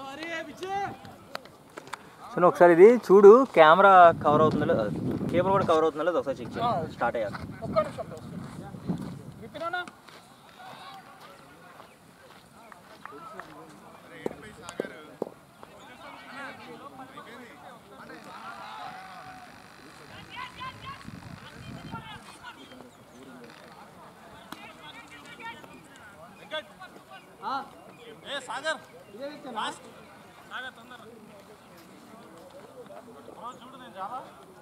So ఒకసారి ఇది చూడు, కెమెరా కవర్ అవుతుందో కేబుల్ కూడా కవర్ అవుతుందో ఒకసారి చెక్ చేయి స్టార్ట్ అయ్యాక. సాగర్ సాగర్ తొందర చూడు నేను చాలా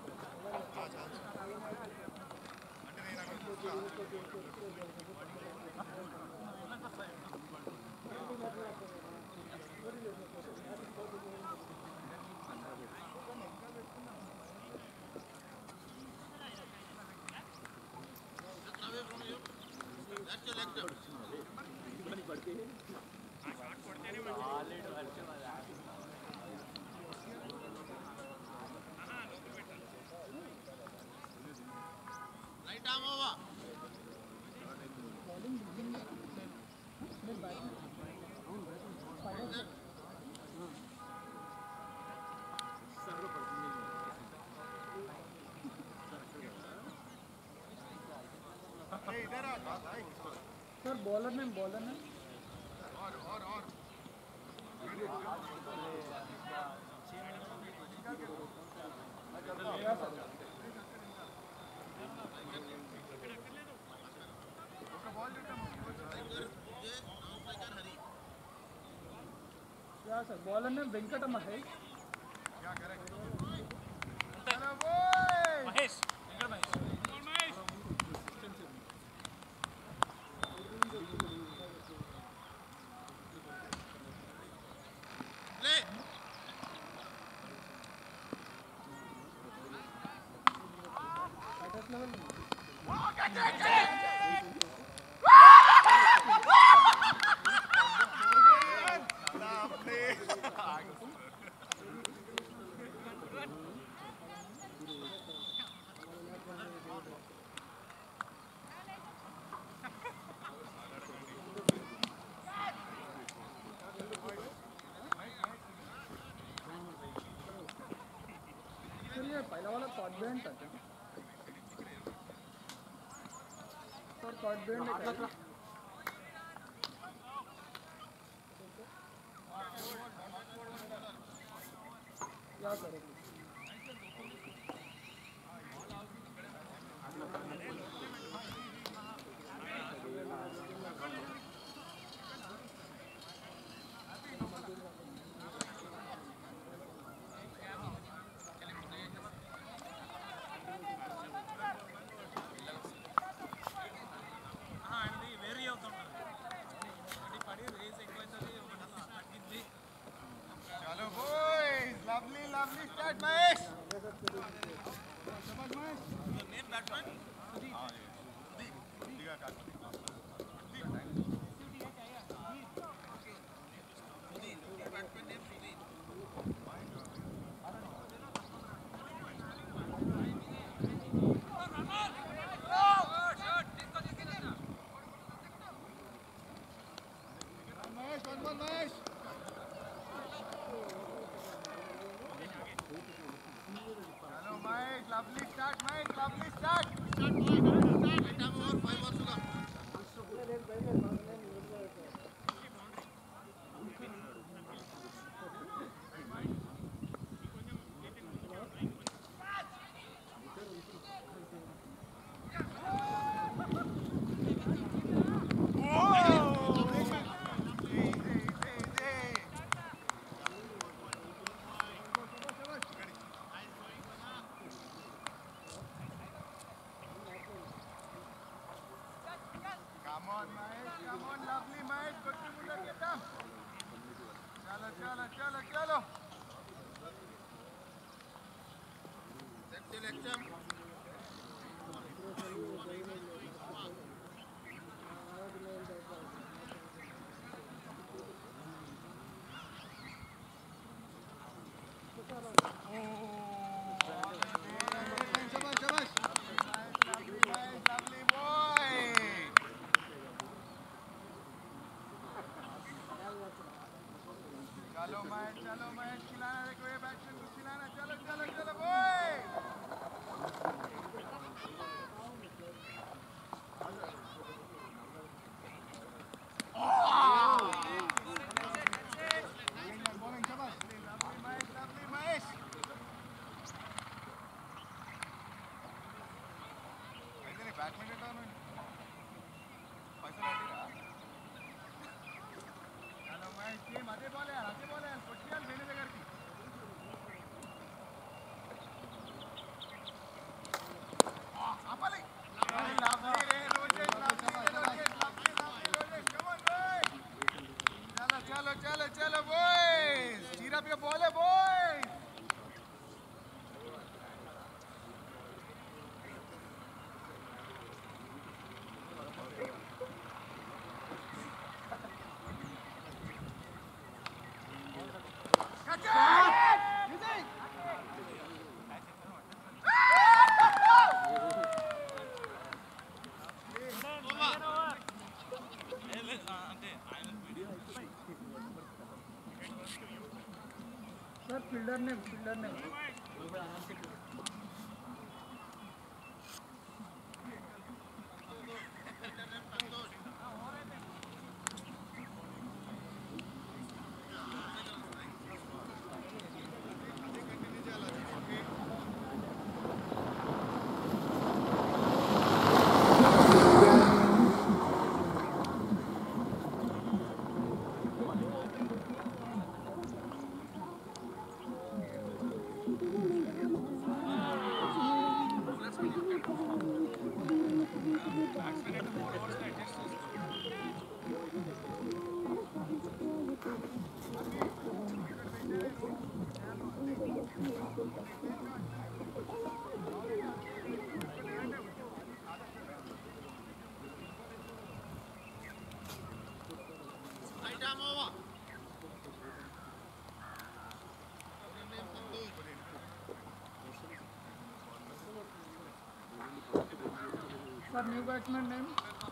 सर बॉलर में और क्या सर बॉलर में वेंकटम है क्या करेक्ट महेश पहला वाला कॉर्ड बैंड था क्या सर? कॉर्ड बैंड क्या करेंगे? Lovely start, Mike. Lovely start. चलो महेश खिलाना देखो ये बैट्समैन को खिलाना चलो चलो चलो बोय सर फील्डर ने sir new batsman name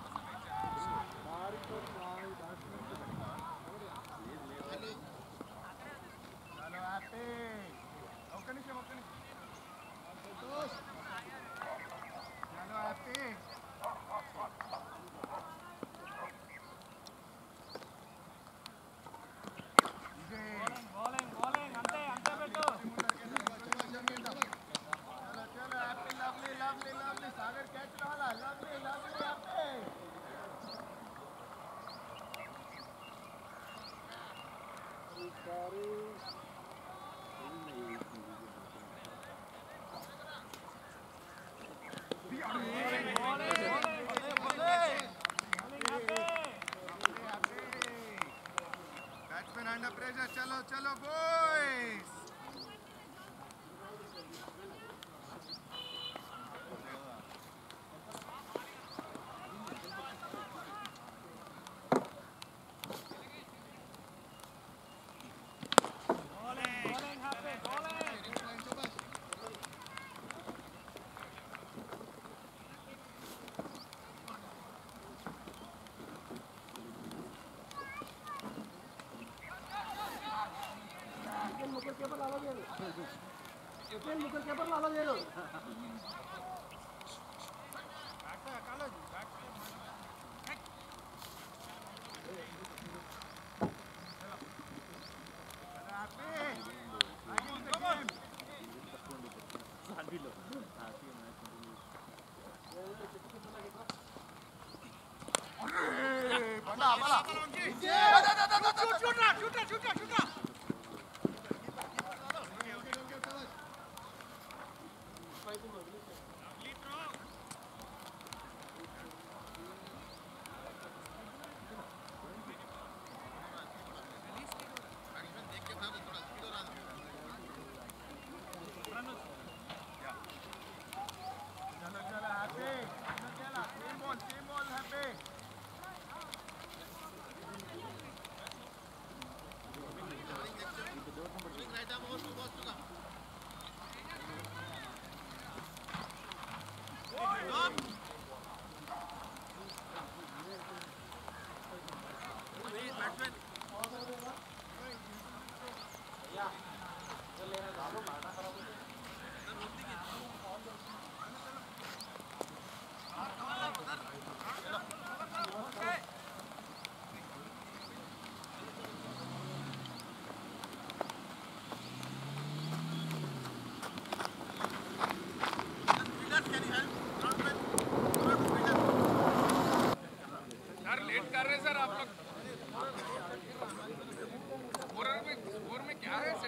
batsman under pressure चलो चलो बॉयज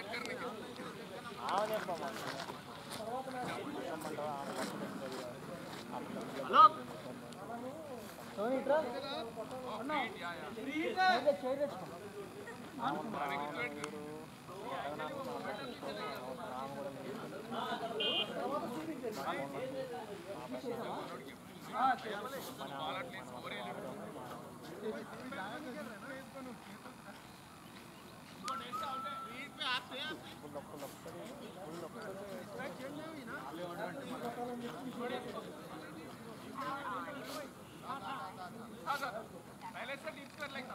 पहले से डीप कर लेगा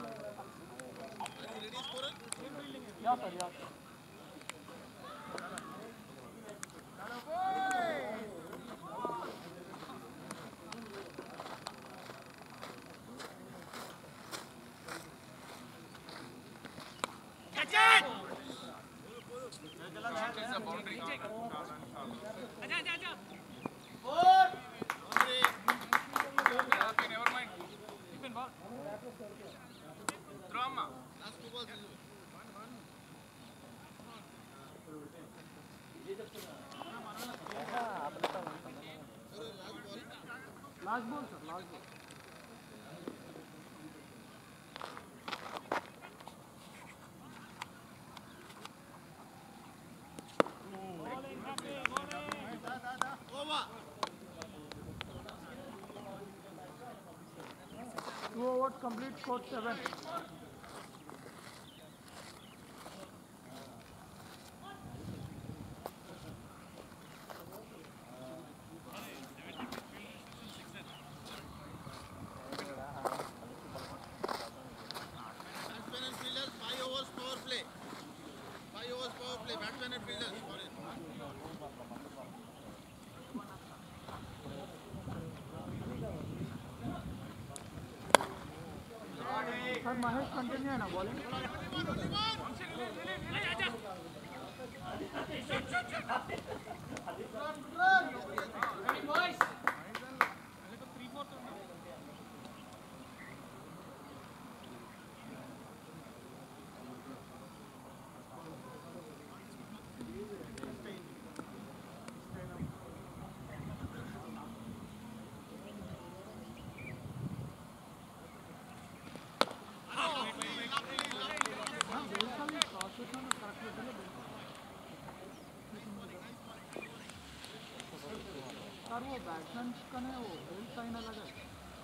या सर या last ball sir last ball Two overs complete, score 7. Sir Mahesh continue है ना बॉलिंग सर वो बैट्समैन का ना वो एल साइन अलग है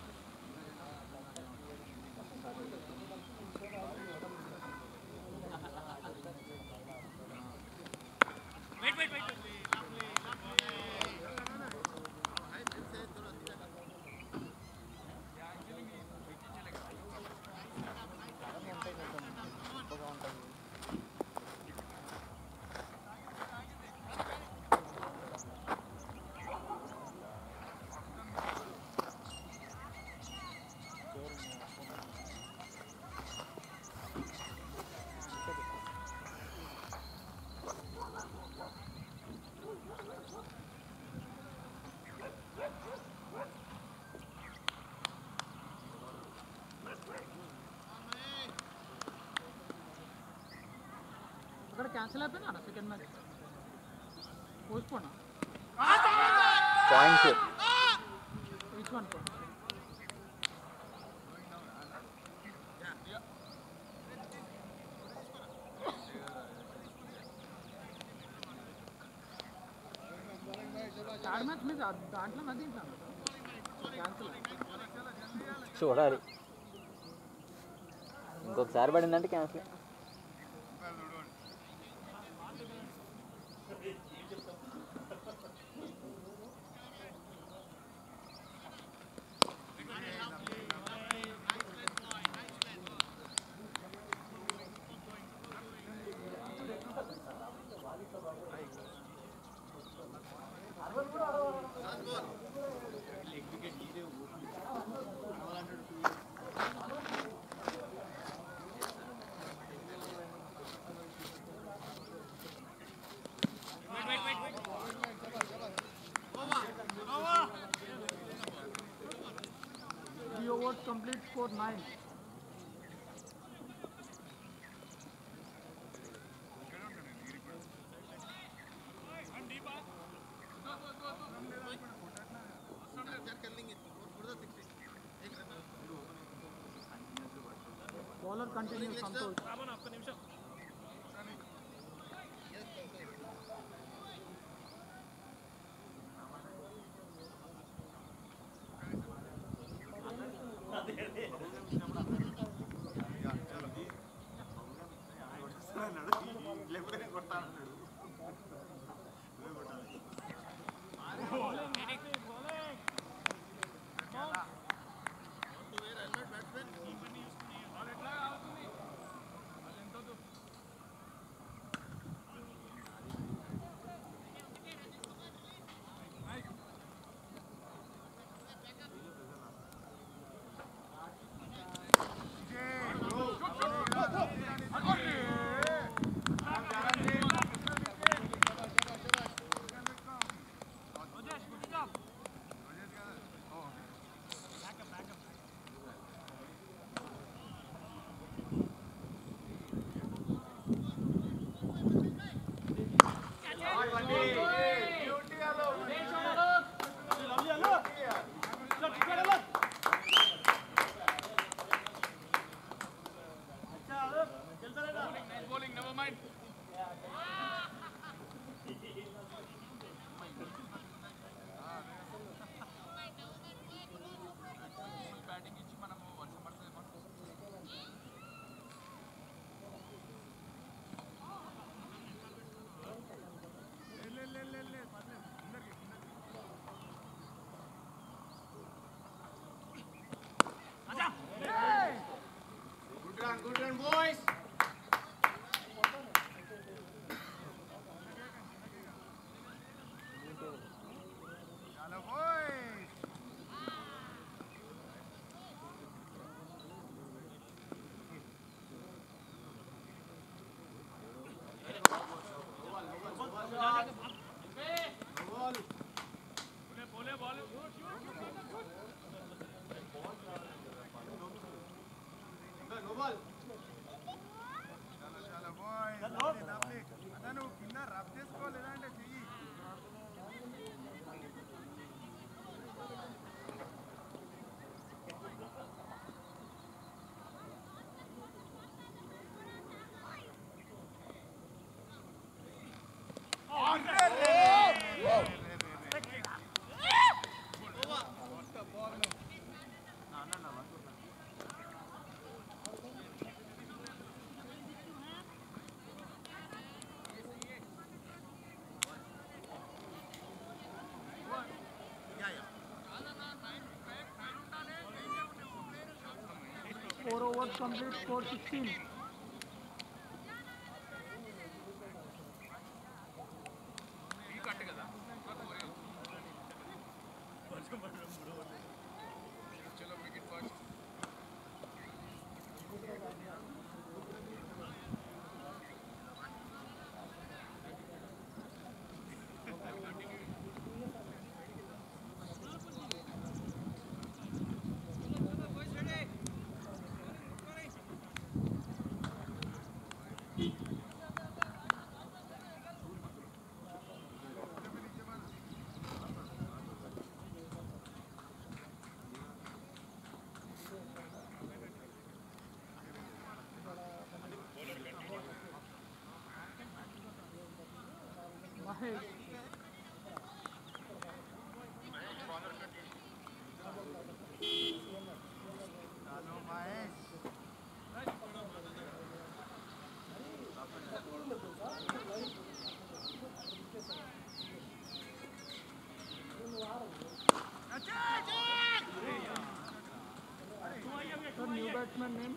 అక్కడ క్యాన్సిల్ అయిపోయినా సెకండ్ మ్యాచ్ పోస్ట్పోనా points which one third match మీద దాంట్లో మధ్య క్యాన్సిల్ చూడాలి ఇంకొకసారి పడిందంటే cancel overs complete, score 9. Bowler continue Santosh. Good run, boys. Chalo, boys. Chalo, boys. Lovely. Adanu, కింద రబ్ చేసుకో లేదంటే చెయ్యి. Four overs complete, score 16. Mahesh. Chalo, Mahesh. Sir, new batsman name?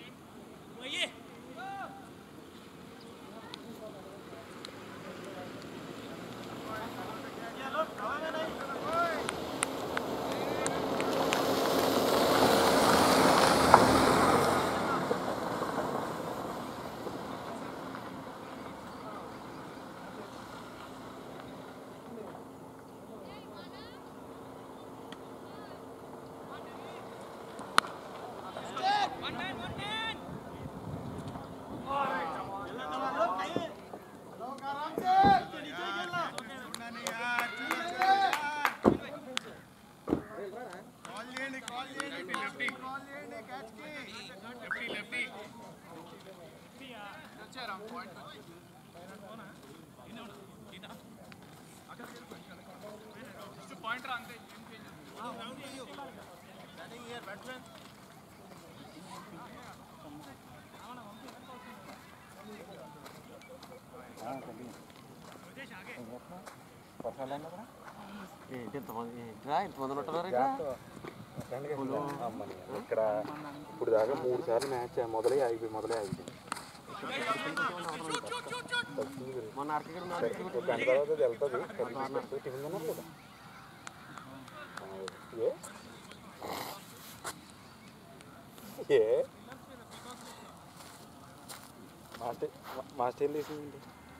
One man. ఇక్కడ ఇప్పుడు దాకా 3 సార్లు మ్యాచ్ మొదలై ఆగిపోయింది దాని తర్వాత అది వెళ్తుంది టిఫిన్ తిన్నారు కదా ఏ మాస్టర్ వేసింది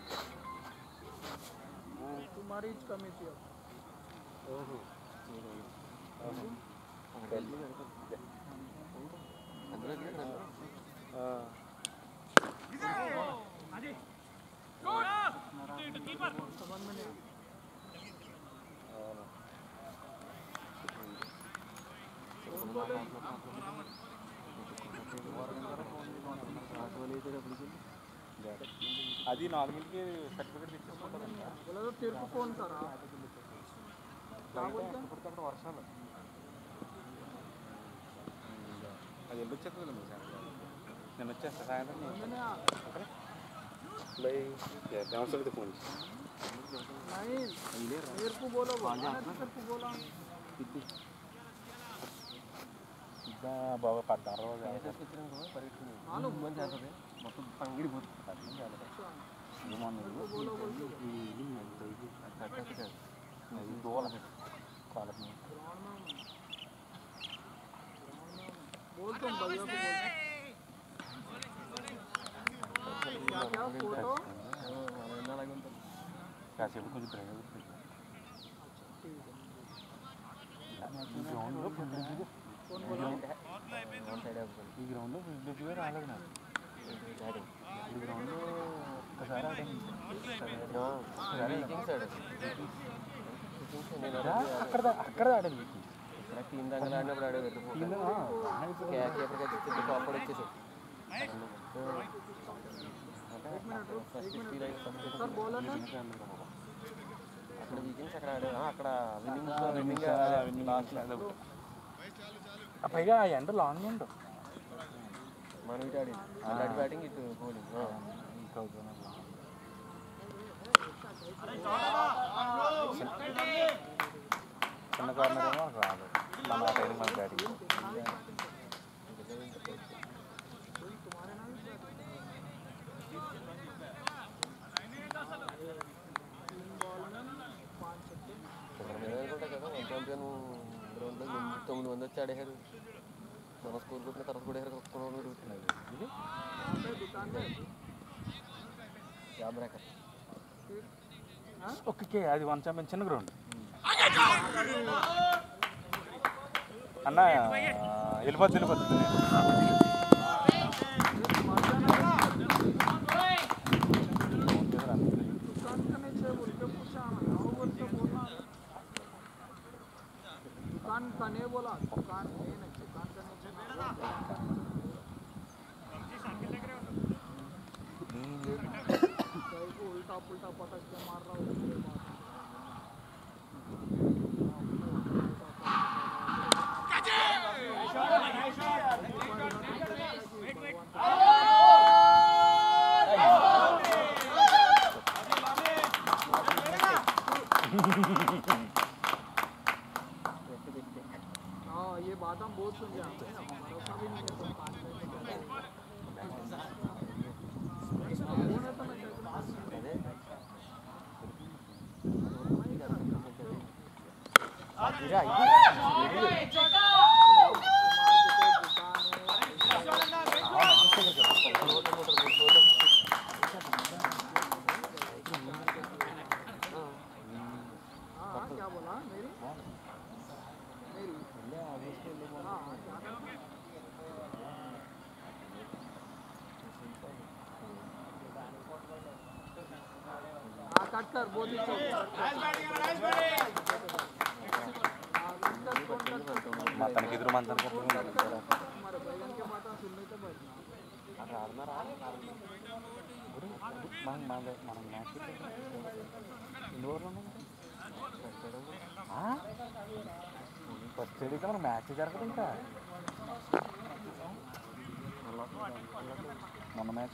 तुम्हारी कमी थी అది 4 మినిట్కి సర్టిఫికేట్ తెచ్చుకుంటారు తీర్పు ఫోన్ కరా అక్కడ వర్షాలు అది వెళ్ళొచ్చేస్తుంది నేను వచ్చేస్తా సాయంత్రం ఫోన్ मेरे को बोलो बोला బాబా పడ్డారు మొత్తం పంగిడిపోతుంది बोल तुम भैया को क्या फोटो కాసేపు కొంచెం ఈ గ్రౌండ్లో ఫిజిబిలిటీగా రాలేదు నాకు ఈ గ్రౌండ్లో ఒకసారి అక్కడ ఆడాలి టీం దగ్గర ఆడినప్పుడు ఆడే వచ్చేసి सर बोला ना అక్కడ వీకెండ్స్ అక్కడ ఆడే అక్కడ పైగా ఎండ లాంగ్ ఉండు మనం ఇటు ఆడింది అటు బ్యాటింగ్ ఇటు బౌలింగ్ చిన్న కార్నర్ ఏమో రాదు మన టైం మన బ్యాటింగ్ గ్రౌండ్లో 9 మంది వచ్చి ఆడేశారు మన స్కూల్ కొట్టిన తర్వాత కూడా జాబ్ బ్రేకర్ ఓకే అది 1 చాంపియన్ చిన్న గ్రౌండ్ అన్న వెళ్ళిపోద్ది दुकान का नहीं बोला दुकान नहीं दुकान का नहीं उल्टा पुल्टा पटक के मार रहा हूँ ये बात हम बहुत सुन जाते हैं भरोसा भी नहीं है तो क्या बोला मेरी कट कर बोली తనకి ఎదురు మంది हमारे बैगन के माता सुनने तो बैठना మనం మ్యాచ్ ఎన్ని ఓవర్లు ఉన్నాయి ఫస్ట్ సైడ్ అయితే మనం మ్యాచ్ జరగదు ఇంకా మొన్న మ్యాచ్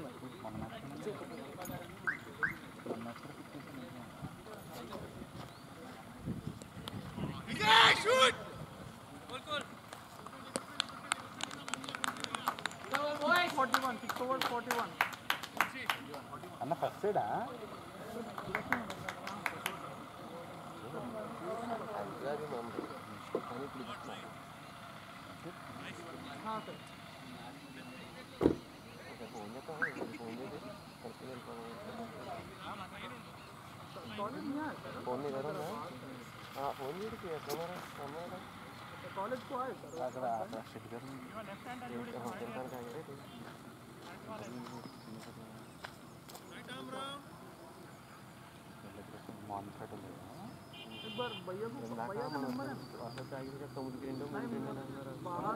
Shoot! Goal. 41, 6 overs 41. అన్న ఫస్ట్ సైడా कॉलेज को आए सर అక్కడ షెడ్ గారు एक बार भैया का नंबर है बाहर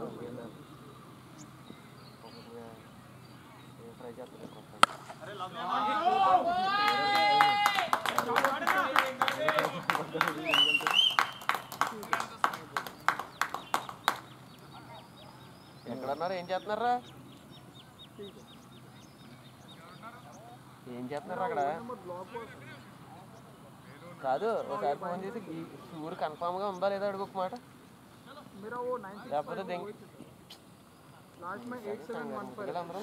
ఎక్కడన్నారు ఏం చేస్తున్నారా అక్కడ కాదు ఒకసారి ఫోన్ చేసి ఊరు కన్ఫామ్ గా ఉందా లేదా అడుగు ఒక మాట లేకపోతే అందరూ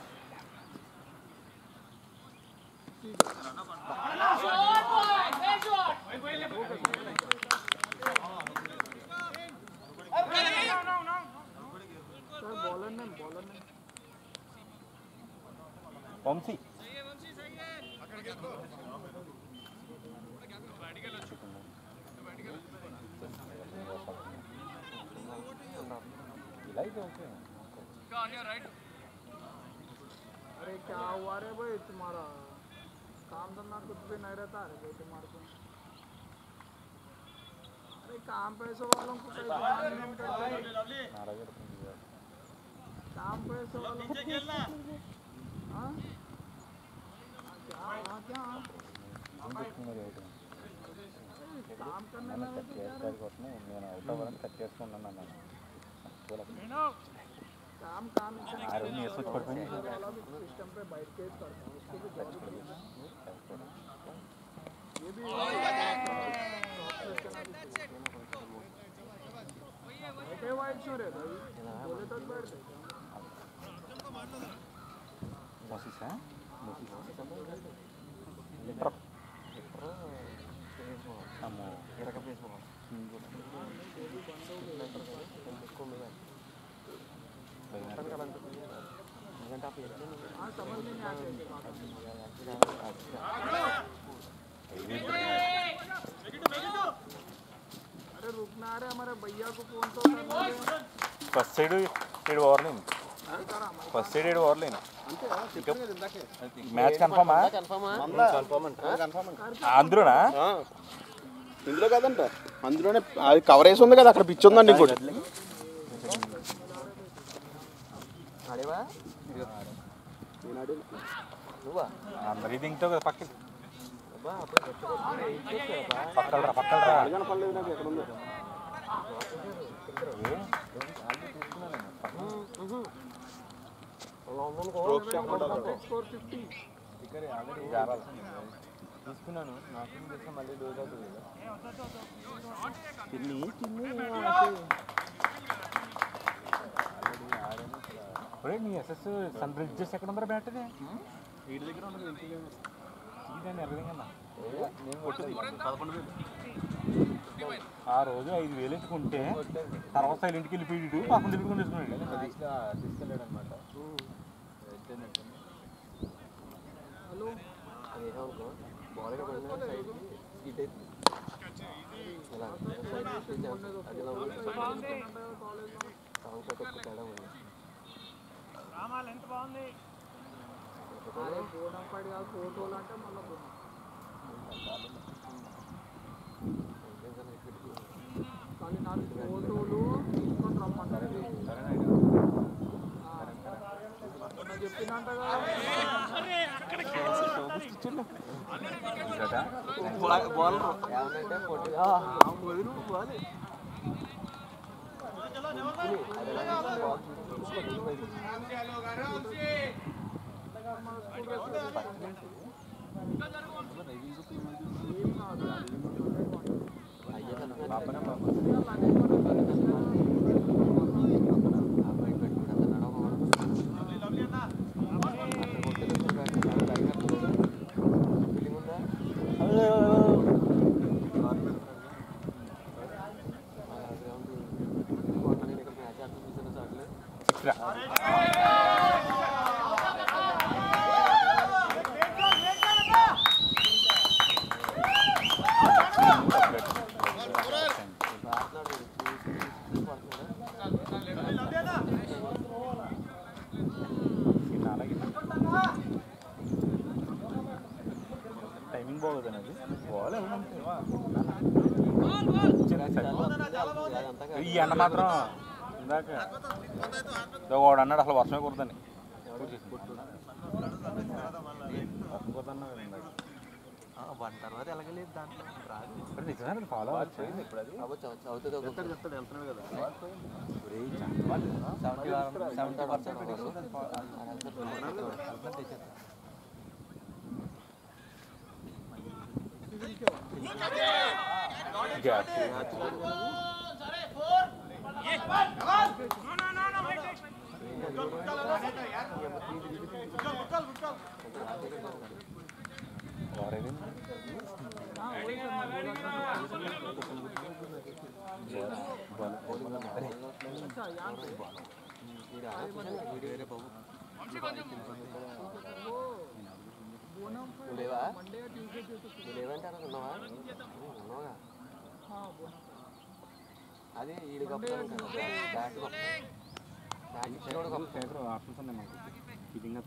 बॉलर ने వంశీ ఇలా అయితే ఓకే अरे क्या हुआ रे भाई तुम्हारा काम धंधा कुछ भी नहीं रहता अरे भाई तुम्हारे को अरे काम पैसे वालों को कैसे काम पैसे वालों को हाँ क्या काम करने में నేను అవుట్ అవ్వాలని కట్ చేసుకున్నాను అన్నాను काम सिस्टम पे बैठ के करता हूँ उसको भी जॉब ये भी बैठे वाइट क्यों रे भाई बोले तक बैठ गए మోసిసా అమ్మో हाँ समझ में नहीं आते अरे रुकना अरे हमारे भैया को फोन तो करना ఫస్ట్ సైడ్ 7 ఓవర్లు ఫస్ట్ సైడ్ 7 ఓవర్లు మ్యాచ్ కన్ఫర్మా అందులోనా ఇందులో కదంట అందులోనే అది కవర్ వేసి ఉంది కదా అక్కడ పిచ్ ఉందండి ఇంకోటి అందరి దింగుతో కదా పక్కకి పక్కలరా కనపడలేదు నాకు ఎక్కడ ఉంది తీసుకున్నాను నాకు మళ్ళీ డోజ్ అవుతుంది నీ ఎస్ఎస్ సన్ రిజెస్ ఎక్కడ ఉందా బ్యాట్ ఇది వీడి దగ్గర ఉండదు ఇదండి ఎర్రదింగన్నా నేను కొట్టింది 11,000 ఆ రోజు 5,000 ఎత్తుకుంటే తర్వాత సైలెంట్కి వెళ్ళిపోయాడు పక్కన తిరుగుకొని తీసుకున్నాడు తీసుకెళ్ళాడు అనమాట हेलो ఫోటోలు అంటే మళ్ళీ కానీ నాకు ఫోటోలు తీసుకొని రమ్మంటారు చెప్పినట్టుగా ఇచ్చిండు ఏమనంటే పొట్టిగా టైమింగ్ బాగోదని అది బాగాలే ఈ ఎండ మాత్రం ఇందాక వాడు అన్నాడు అసలు వర్షమే కుడదని వన్ తర్వాత ఎలాగలేదు దాంట్లో రాదు నిజమే ఫాలో అవ్వచ్చు ఇప్పుడు అది చెప్తాడు వెళ్తున్నాడు కదా ఉన్నావా అది ఈడు గొప్ప ఆప్షన్స్ ఉన్నాయి మాకు ఫిటింగ్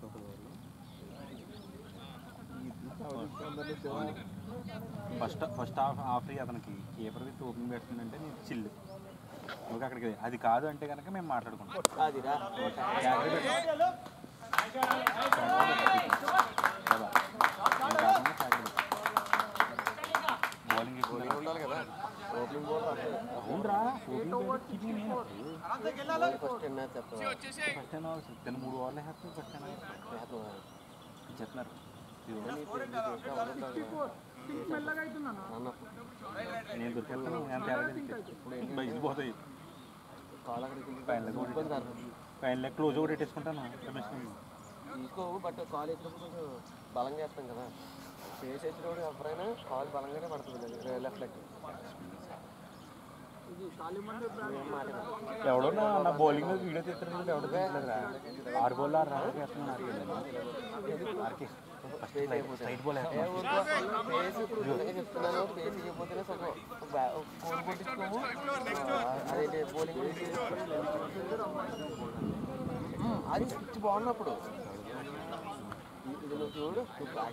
ఫస్ట్ హాఫ్ అతనికి కీపర్ విత్ ఓపెనింగ్ బ్యాట్స్మెన్ అంటే నేను చిల్లు ఓకే అక్కడికి అది కాదు అంటే కనుక మేము మాట్లాడుకుంటాం బౌలింగ్ ఉండాలి కదా ఓపెనింగ్ బోల్ అవునరా ఫస్ట్ చెప్తాను 3 ఓవర్లు వేస్తారు ఫస్ట్ చెప్తున్నారు నేను దొరికేస్తాను బయట పోతాయి పైన క్లోజ్ కూడా పెట్టేసుకుంటాను తీసుకో బట్ కాల్ వేసినప్పుడు కొంచెం బలంగా వేస్తాం కదా ఫేస్ వేసినప్పుడు ఎవరైనా కాల్ బలంగానే పడుతుంది లెఫ్ట్ లెగ్ ఎవడో నా బౌలింగ్ మీద వీడియో తీస్తున్నాడు ఎవడో తీయలేదురా 6 బాల్ 6 రన్స్ వేస్తున్నాను స్ట్రైట్ బాల్ చెప్తున్నాను ఫేస్ ఇవ్వకపోతేనే సగం ఫోన్ కొట్టించుకోము అదేంటి బౌలింగ్ అది స్విచ్ బాగున్నప్పుడు ఇది నువ్వు చూడు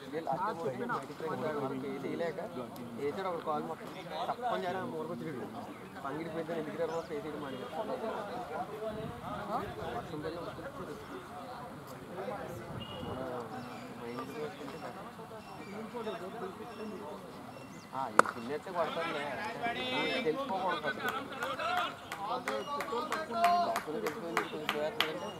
వేయలేక వేసాడు ఒక కాల్ మొత్తం తప్పని చేయాలి మూరకొచ్చి పంగిడి పెద్ద ఎందుకు మొత్తం వేసేయడం మాట వర్షం పడి ఇది చిన్నట్టే కొడతానులే తెలిసిపోకూడదు ఫస్ట్ తెలిసిపోయింది కొంచెం పోయేస్తుందంటే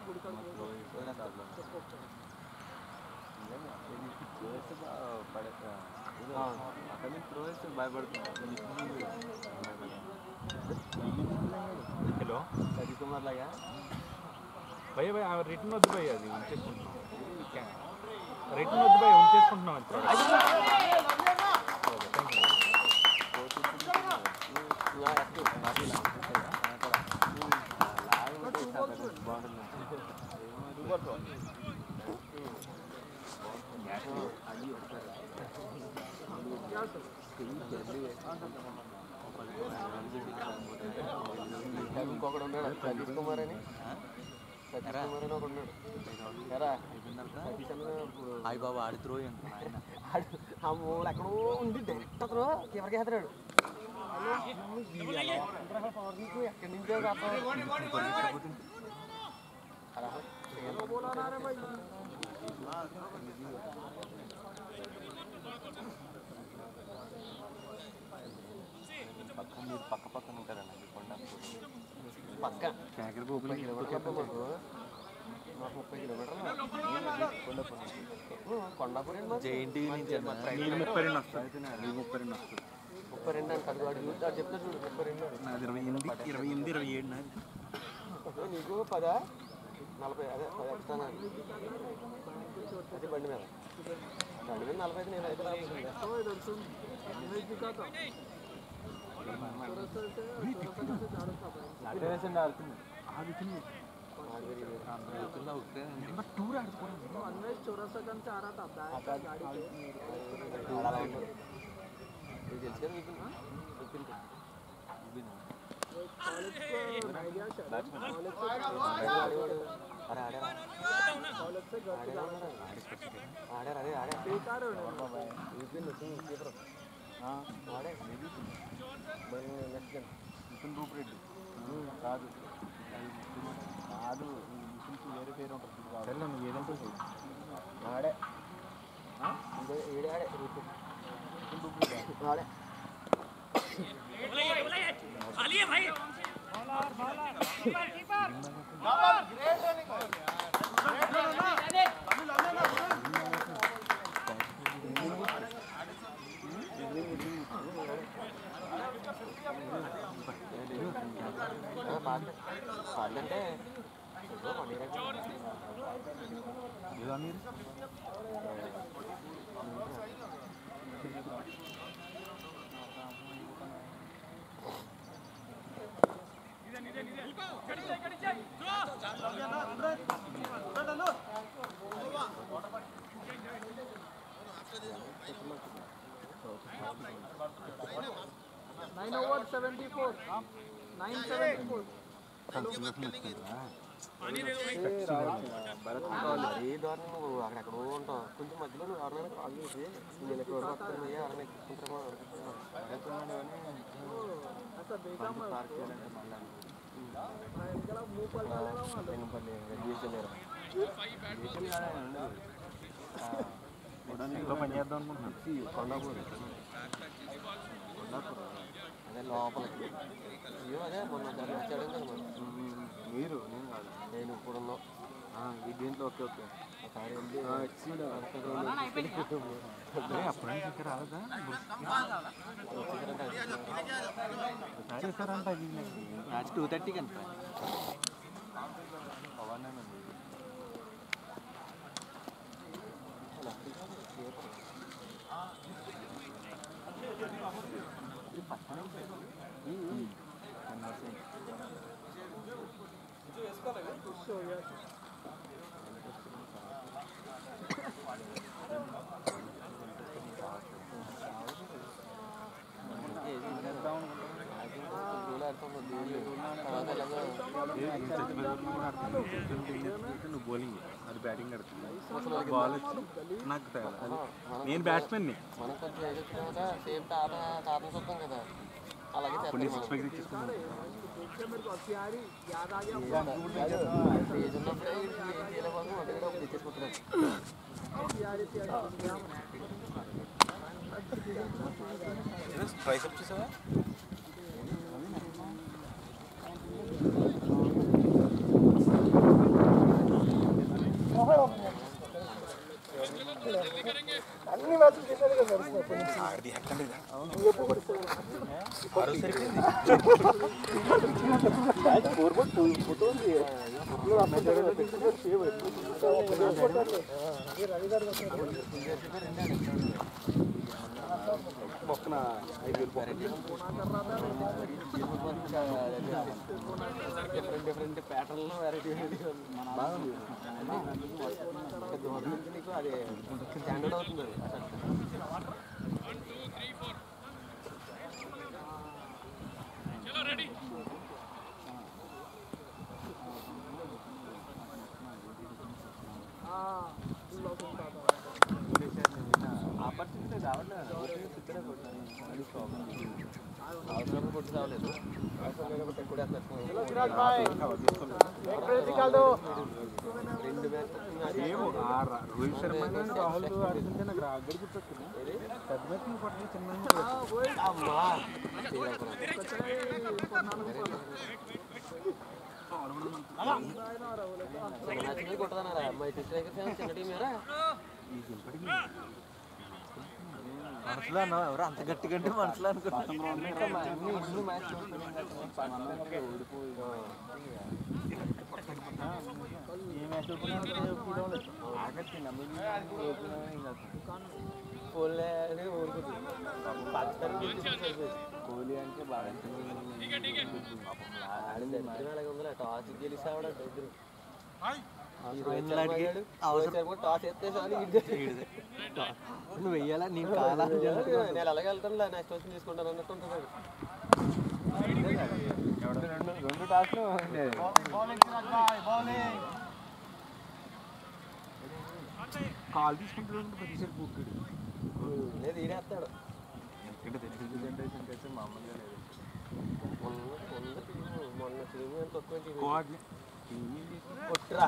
హలో సతీష్ కుమార్ లాగా భయ రిటర్న్ వద్దు భయ అది ఉంచేసుకుంటున్నాం రిటర్న్ వద్దు భయ ఉంచేసుకుంటున్నాం ఇంకొకడు ఉన్నాడు సతీష్ కుమార్ అని ఒకడు ఉన్నాడు ఎరా సతీష్ అన్న హాయ్ బాబు ఆడి త్రో ఆ మూడు ఎక్కడో ఉంది డైరెక్ట్ అతను ఎవరికి ఎత్తాడు ఎక్కడి నుంచో పక్క 30 కిలోమీటర్లు మాకు 30 కిలోమీటర్లు కొండాపురం జేఎన్టీ నుంచి 32 వస్తుంది 32 అంటే అది వాడు చెప్తా చూడు 32 నాది 28 27 నాది నీకు 10 40 అదే 10 ఎక్స్ట్రా అది బండి మీద 40 నేను అయితే टूर आडकोवడం अनवेज चौरस्ता నుంచి आ रहा था बैक गाड़ी पे ఇది తెలుసు కదా మీకు कॉलेज को आइडिया शायद कॉलेज से कॉलेज से घर पे आड़े बेकार हो रहा है మిషన్ రూప్ రెడ్డి కాదు కాదు మిషన్కి వేరే పేరు ఉంటుంది సరే నువ్వు ఏదంటే ఆడే ఆడే రూపు మిషన్ రూప్ రెడ్డి ఆడే పాడంటే ఏదో మీరు नाइन ओवर 74 974 ఏ దారిని నువ్వు అక్కడెక్కడో ఉంటావు కొంచెం మధ్యలో నువ్వు ఎవరైనా కాల్ చేసి నేను ఎక్కడ వస్తాను ఎవరైనా ఎక్కుంటారో ऐसा देखा मैं इनका मुंह पर डालेगा ఇంట్లో పని చేద్దాం అనుకుంటున్నాను కొండాపూర్ అదే లోపలికి అయ్యో అదే మొన్న దాన్ని వచ్చాడు కదా మీరు నేను కాదు నేను ఇప్పుడున్నావు ఈ దీంట్లో ఓకే ఓకే ఒకసారి అప్పుడే ఇక్కడ రాలేదా చేశారంట అది మ్యాచ్ 2:30 అంట పవన్నేనండి నువ్వు బౌలింగ్ అది బ్యాటింగ్ ఆడుతుంది బాల్ వచ్చి నాకు తేడా నేను బ్యాట్స్మెన్ని మనం కొంచెం ఏజ్ వచ్చిన తర్వాత సేమ్ తాతను చూస్తాం కదా అలాగే కొన్ని 6 ప్యాక్ తీసుకున్నాను मेरे को अखियारी याद आ गया ఏజ్ ఉన్నప్పుడే చేయలేకపోతే మొదటి కూడా తెచ్చేసుకుంటున్నాను अखियारी ట్రైసెప్ చూసావా అన్ని మ్యాచ్లు చేశారు కదా ఆడిది ఎక్కండి ఆరో సరిపోయింది మొక్కన 5,000 డిఫరెంట్ ప్యాటర్న్లో వెరైటీ నీకు అది స్టాండర్డ్ అవుతుంది ఆపర్చునిటీ రావట్లేదు అవసరం కొట్టి రావలేదు అవసరం లేకపోతే కూడా రోహిత్ శర్మ రాహుల్ ఆడుతుంటే నాకు రాగడి గుర్తొచ్చింది పెద్ద మ్యాచ్ పట్టిన చిన్న అమ్మా మ్యాచ్ కొట్టదన్నారా అమ్మాయి తీసుకురా చిన్న టీం ఏరా మనసులో అన్నావు ఎవరు అంత గట్టి గట్టి మనసులో అనుకుంటున్నాను కోహ్లీ అంటే బాగా టాస్ గెలిచావాడు ఇద్దరు టాస్ ఎత్తే నువ్వు వెయ్యాలా నీకు కాదా నేను అలాగే వెళ్తాను నెక్స్ట్ వచ్చి తీసుకుంటాను అన్నట్టు ఉంటున్నాడు రెండు టాస్లు కాల్ తీసుకుంటాడు ప్రతిసారి బుక్కుడు లేదు ఈడేస్తాడు ఎందుకంటే తెలుగు జనరేషన్ అయితే మామూలుగా లేదు మొన్న టీము ఎంత తక్కువ కోఆర్డి కొట్టురా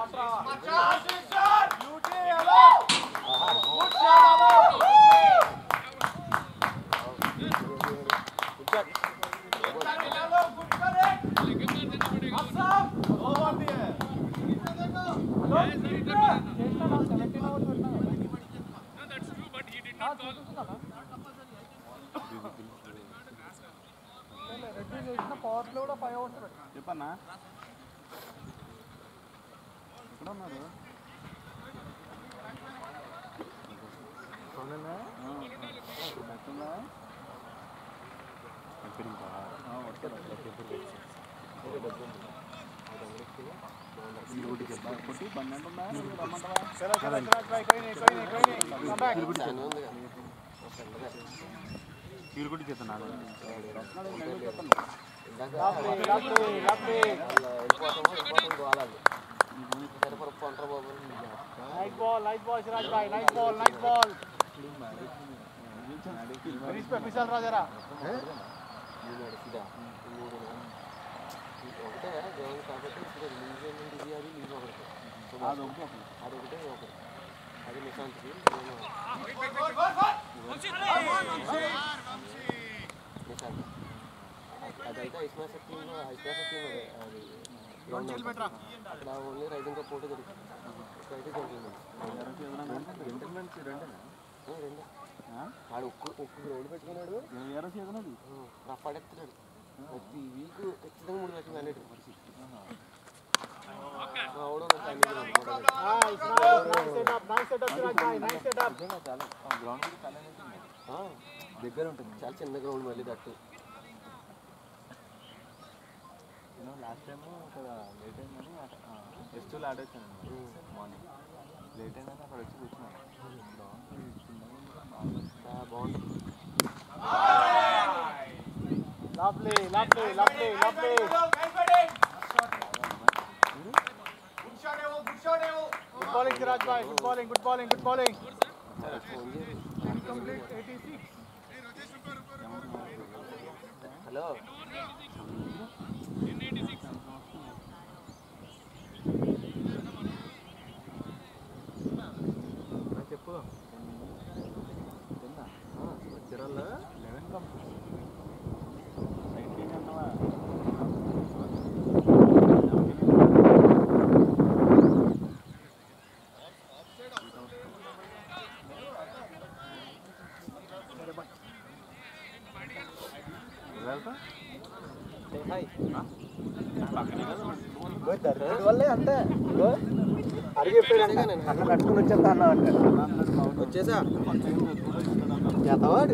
రెడ్డి చేసిన పవర్ ప్లే కూడా 5 అవర్స్ పెట్టి చెప్పన్నా ఎక్కడ ఉన్నారు చీరుకుంటే చెప్తున్నాను నైట్ బాల్ సిరాజ్ భాయ్ నైట్ బాల్ విశాల్ రాజారా ఒకటే గ్రౌండ్ కాబట్టి లీజ్ ఇది అది లీజ్ ఒకటి అదొకటే ఒకటి అది నిశాంత్కి నిశాంత్ అదైతే ఐస్మాస్ టీంలో అది గ్రౌండ్ అక్కడ ఓన్లీ రైడింగ్ కప్ ఒకటి జరుగుతుంది ఇక్కడైతే జెంటిల్మెన్స్ రెండు వాడు ఒక్క గ్రౌండ్ పెట్టుకున్నాడు రఫ్ ఆడెత్తున్నాడు ప్రతి వీక్ ఖచ్చితంగా 3 మ్యాచ్లు అన్నిటి దగ్గర ఉంటుంది చాలా చిన్న గ్రౌండ్ మళ్ళీ తట్టు లాస్ట్ టైం అక్కడ లేట్ అయిందని ఎస్టూలు ఆడొచ్చాను మార్నింగ్ లేట్ అయిందని అక్కడ వచ్చి కూర్చున్నాను బాగుంటుంది lovely good bowling Siraj bhai good bowling incomplete 86 hello చెప్పు వచ్చిరాల్లో 11 కంప్లీట్ 19 అన్నవా వల్లే అంతే అడిగి అన్న కట్టుకుని వచ్చేస్తా అన్నా అంటే వచ్చేసా చేతవాడు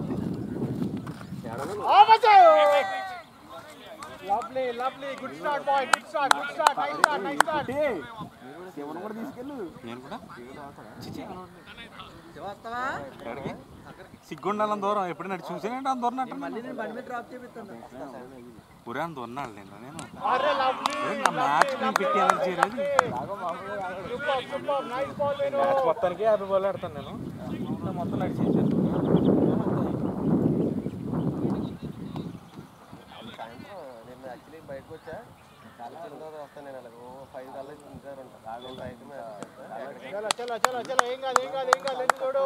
lovely good start boy nice start శివను కూడా తీసుకెళ్ళు నేను కూడా సిగ్గుండాలని దూరం ఎప్పుడైనా చూసానంటే అంత దూరం పురా అంత ఉన్నాడు నేను నా మ్యాచ్ పెట్టి ఎనర్జీ మ్యాచ్ మొత్తానికి 50 బాల్ ఆడతాను నేను మొత్తం నడిచేసాను నేను యాక్చువల్లీ బయటకు వచ్చా చాలా చిన్నగా వస్తాను నేను అలాగే 5 కల్లా ఇంకా చలో ఏం కాదు ఎందుకు చూడు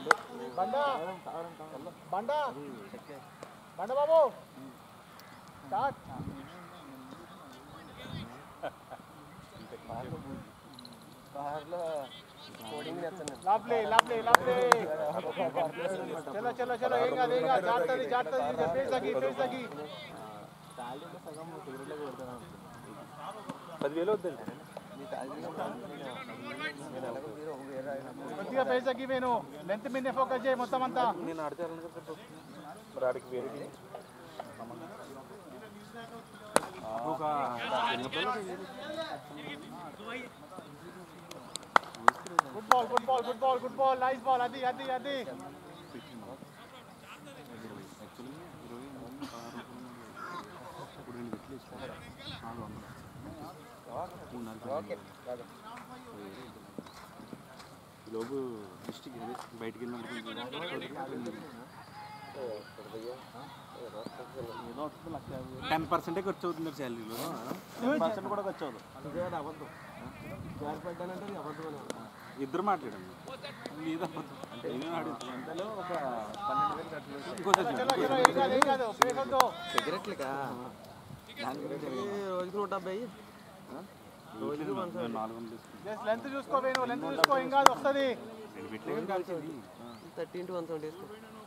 బండా బాబు స్టార్ట్ కార్లో కోడింగ్ చేస్తాను లవ్లీ లవ్లీ లవ్లీ చలో చలో చలో ఏం కాదు జాగ్రత్త జాగ్రత్త ఫేస్ తగ్గి 10,000 వద్దండి కొద్దిగా ఫేస్ తగ్గి వేను లెంత్ మీదే ఫోకస్ చేయి మొత్తం అంతా నేను ఆడతాను మరి ఆడికి వేరే ఒక గుడ్ బాల్ నైస్ బాల్ అది లోపు డిస్టిక్ బయటికి వెళ్ళినప్పుడు ఏదో 10% ఖర్చు అవుతుంది శాలరీలో 10% కూడా ఖర్చు అవుతుంది అబద్ధం జారిపడ్డానంటే అబద్ధం ఇద్దరు మాట్లాడండి లేదు అబద్ధం అంటే అంతలో ఒక 12,000 సిగరెట్లుగా రోజుకి 170 రోజుకి 400 లెంత్ చూసుకో వేను లెంత్ చూసుకో ఏం కాదు వస్తది 30 into 170 వేసుకో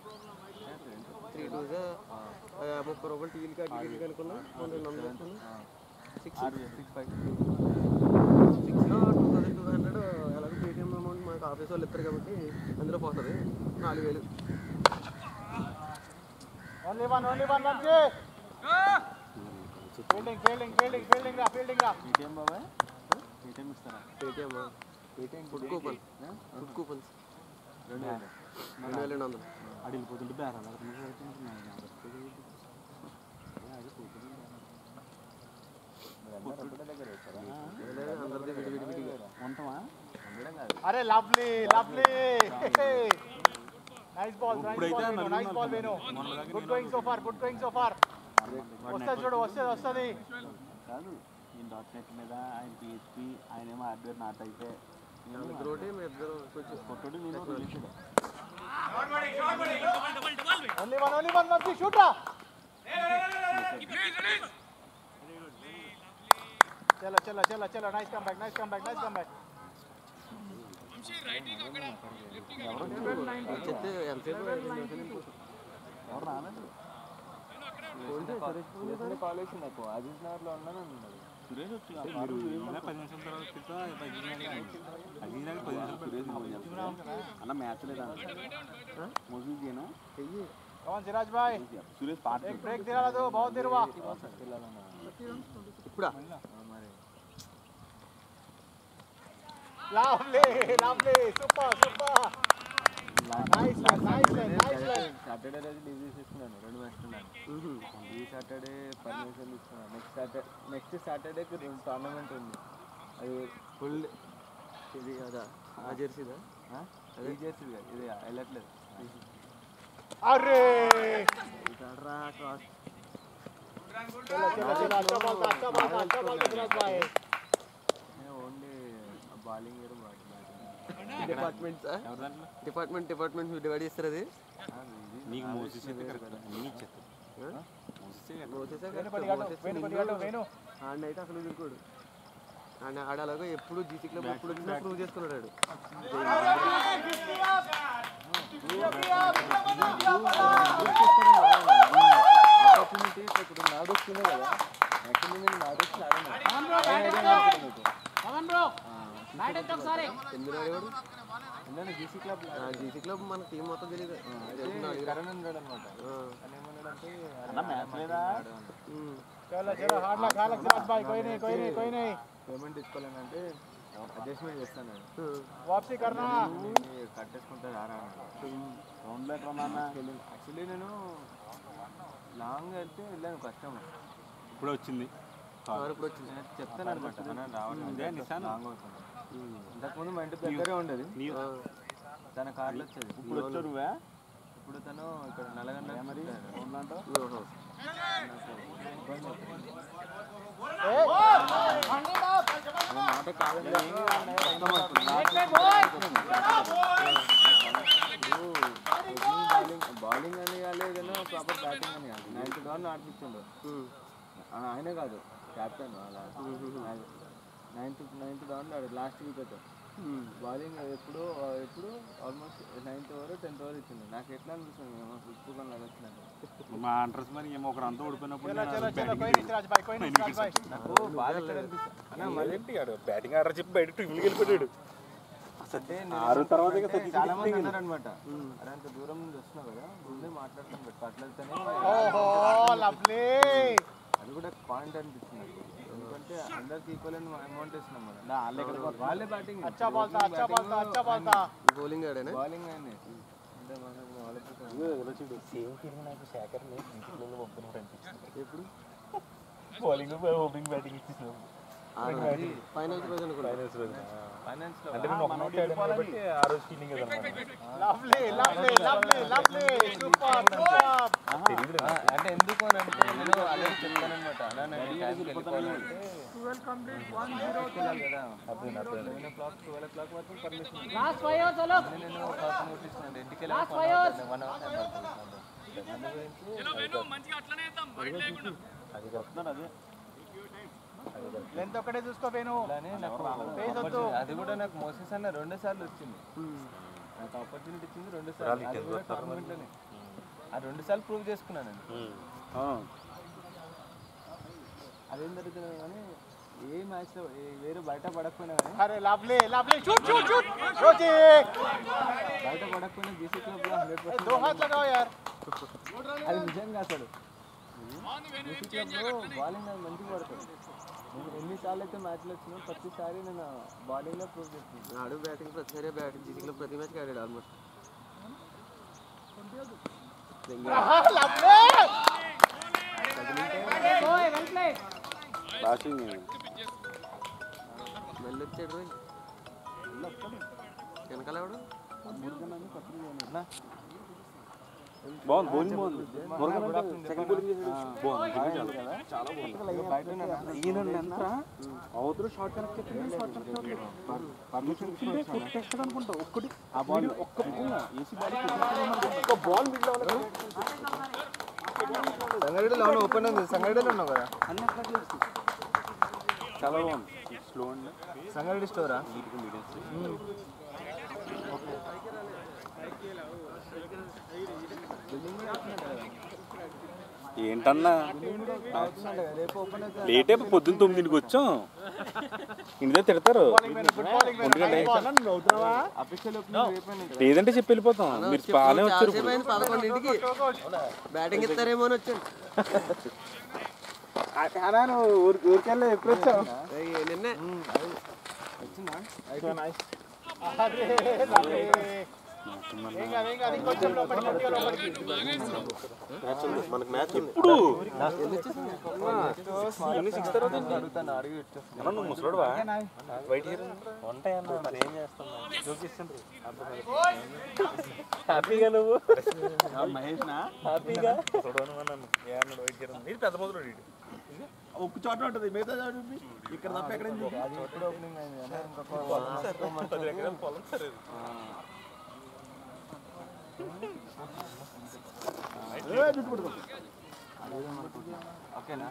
3 2 30 రూపాయలు టీలు కట్టి అనుకున్నా 200 అనుకున్నా 6,200 ఎలాగో పేటిఎం అమౌంట్ మాకు ఆఫీస్ వాళ్ళు ఇస్తారు కాబట్టి అందులో పోతుంది 4,000 ఓన్లీ వన్ మంచి ఫీల్డింగ్ రా పేటిఎం బాబాయ్ పేటిఎం ఇస్తారా పేటిఎం ఫుడ్ కూపన్స్ 2,200 అడిగి పోతుంటే బేరాలు ఉంటామా అరే lovely nice ball Venu good going so far వస్తుంది చూడు వస్తుంది కాదు నేను .net మీద ఆయన PHP ఆయన ఏమో హార్డ్వేర్ నాట్ అయితే రోటీ మీ ఇద్దరు కొట్టడు నేను రిలేటెడ్ ఓన్లీ వన్ మంచి షూట్ రా చలో నైస్ కమ్ బ్యాక్ చెప్తే ఎంతసేపు ఎవరు రాలేదు కాలేజ్ నాకు అజీజ్ నగర్లో ఉన్నాను సురేష్ వచ్చి 10 నిమిషాల తర్వాత అన్న మ్యాచ్ లేదా మోజీ చేయను సిరాజ్ భాయ్ సురేష్ పాట బ్రేక్ తిరాలదు బాగు తిరువా ఇప్పుడా మరి లవ్లీ సూపర్ నైస్ సాటర్డే రోజు లీవ్ తీసుకున్నాను 2 మ్యాచ్లు ఉన్నాను ఈ సాటర్డే పర్మిషన్ తీసుకున్నాను నెక్స్ట్ సాటర్డేకి 2 టోర్నమెంట్ ఉంది అది ఫుల్ ఇది కదా ఆ జెర్సీదా అదే జెర్సీ ఇది వెళ్ళట్లేదు అరే ఓన్లీ బాలింగ్ డిపార్ట్మెంట్ డివైడ్ చేస్తారు అది నీకు మోసెస్ అయితే కరెక్ట్ నీకు ఇచ్చేస్తా ఆడిన అయితే అసలు దిగుకోడు ఆడలాగా ఎప్పుడు జీసీ క్లబ్ ఎప్పుడు వచ్చినా ప్రూవ్ చేసుకున్నాడు ఆపర్చునిటీ ఇప్పుడు నాడు వస్తుంది కదా యాక్చువల్లీ నేను నాడు వచ్చి ఆడాను జీసీ క్లబ్ మన టీం మొత్తం తెలియదు కరణ్ ఉన్నాడు అనమాట అన్న మ్యాచ్ లేదా పేమెంట్ తీసుకోలేనంటే అడ్జస్ట్మెంట్ చేస్తాను వాపసీ కర్నా కట్టేసుకుంటారు రౌండ్ లెటర్ యాక్చువల్లీ నేను లాంగ్ వెళ్తే వెళ్ళాను కస్టమర్ ఇప్పుడు వచ్చింది ఇప్పుడు వచ్చింది చెప్తాను అనమాట రావడం లాంగ్ అవుతుంది ఇంతకుముందు మా ఇంటి దగ్గరే ఉండేది తన కార్లు వచ్చేది ఇప్పుడు వచ్చారు ఇప్పుడు తను ఇక్కడ నల్లగండ మరి మాట కాదండి బాలింగ్ అని కాదు ఏదైనా ప్రాపర్ బ్యాటింగ్ అని కాదు 90 రన్ ఆడిపించండు ఆయనే కాదు క్యాప్టెన్ నైన్త్ డౌన్లో లాస్ట్ వికెట్ బౌలింగ్ ఎప్పుడు almost 9th over 10th over ఇచ్చింది. నాకు ఎట్లా అనిపిస్తుంది ఉప్పుగా నడుస్తున్నాను మా అంటర్స్ మరి ఏమో ఒకరు అంతా ఓడిపోయినప్పుడు నాకు బాగా ఎక్కడ అనిపిస్తుంది బ్యాటింగ్ ఆర్డర్ చెప్పి బయట టీంకి వెళ్ళిపోయాడు. చాలా మంది అన్నారు అనమాట, అరే అంత దూరం నుంచి వస్తున్నావు కదా ముందే మాట్లాడుతాను బట్ మాట్లాడితేనే అది కూడా పాయింట్ అనిపిస్తుంది. ఎందుకంటే అందరికి ఈక్వల్ అమౌంట్ ఇస్తున్నాం కదా, వాళ్ళే బ్యాటింగ్ బౌలింగ్ ఆడేనా బౌలింగ్ అయినా అంటే మనకు వాళ్ళకి ఎప్పుడు బౌలింగ్ ఓపెనింగ్ బ్యాటింగ్ ఇచ్చేసాం ఫైనల్స్ రోజు అనుకుంటా ఫైనాన్స్ లో అంటే నేను ఒక నోట్ వేయడం కాబట్టి ఆ రోజు ఫీలింగ్ అంటే ఎందుకు అని అంటే నేను అదే చెప్తానమాట అన్న నేను టైంకి వెళ్ళిపోవాలంటే 12 o'clock వరకు పర్మిషన్ నేను ఫస్ట్ నోటీస్ ఇంటికి వెళ్ళి 1 hour టైం పడుతుంది. అది చెప్తున్నాను అదే లెంత్ ఒకటే చూసుకోపోయాను. అది కూడా నాకు మోసెస్ అన్న 2 సార్లు వచ్చింది, నాకు ఆపర్చునిటీ ఇచ్చింది 2 సార్లు, అది కూడా టోర్నమెంట్లోనే ఆ 2 సార్లు ప్రూవ్ చేసుకున్నాను నేను. అదేం జరుగుతుంది కానీ ఏ మ్యాచ్లో వేరే బయట పడకపోయినా కానీ బయట పడకపోయినా బీసీ క్లబ్లో 100% అది నిజంగా అసలు బీసీ క్లబ్లో బౌలింగ్ అది మంచిగా పడుతుంది. నేను ఎన్నిసార్లు అయితే మ్యాచ్లో వచ్చినా ప్రతిసారి నేను బౌలింగ్లో ప్రూవ్ చేస్తున్నాను. ఆడు బ్యాటింగ్ ప్రతిసారి బ్యాటింగ్ జీసీలో ప్రతి మ్యాచ్కి ఆడాడు ఆల్మోస్ట్. వెళ్ళొచ్చాడు వెనకాల ఎవడు బాగుంది బౌలింగ్ బాగుంది. సెకండ్ బౌలింగ్ అవతల షార్ట్ కనెక్ట్ పర్మిషన్ అనుకుంటా ఒక్కటి ఆ బాల్ ఒక్క బాల్ సంగారెడ్డిలో ఓపెన్ ఉంది, సంగారెడ్డిలో ఉన్నావు కదా అన్నీ అట్లా చేసి చాలా బాగుంది. స్లో అండి సంగారెడ్డి స్టోరా ఏంటన్నా రేపు ఓపెన్ అయితే లేట్ అయిపోయి పొద్దున్న 9కి వచ్చాం, ఇంటి దగ్గర తిడతారు. అఫీషియల్ ఓపెనింగ్ రేపే. లేదంటే చెప్పి వెళ్ళిపోతాం. మీరు బాగానే వచ్చారు. 11ంటికి బ్యాటింగ్ ఇస్తారేమో అని వచ్చాను. ఊరికెళ్ళి ఎప్పుడు వచ్చావు? నిన్నే వచ్చిందా మనకు మ్యాచ్ ఇప్పుడు అడిగి నువ్వు ముసలోడువా? వైట్ హెయిర్ ఉంటాయన్న మరి ఏం చేస్తాం, చూపిస్తుండ్రు. హ్యాపీగా నువ్వు మహేష్ నా హ్యాపీగా ఏమన్నాడు వైట్ హెయిర్ ఉంది. పెద్ద మొదలు ఒక్క చోట ఉంటుంది, మిగతా చోట ఉంది. ఇక్కడ తప్ప ఎక్కడ అది ఎప్పుడు ఓపెనింగ్ అయింది అంటే ఇంకొక 10 ఎకరాల పొలం సార్ అది. ఓకేనా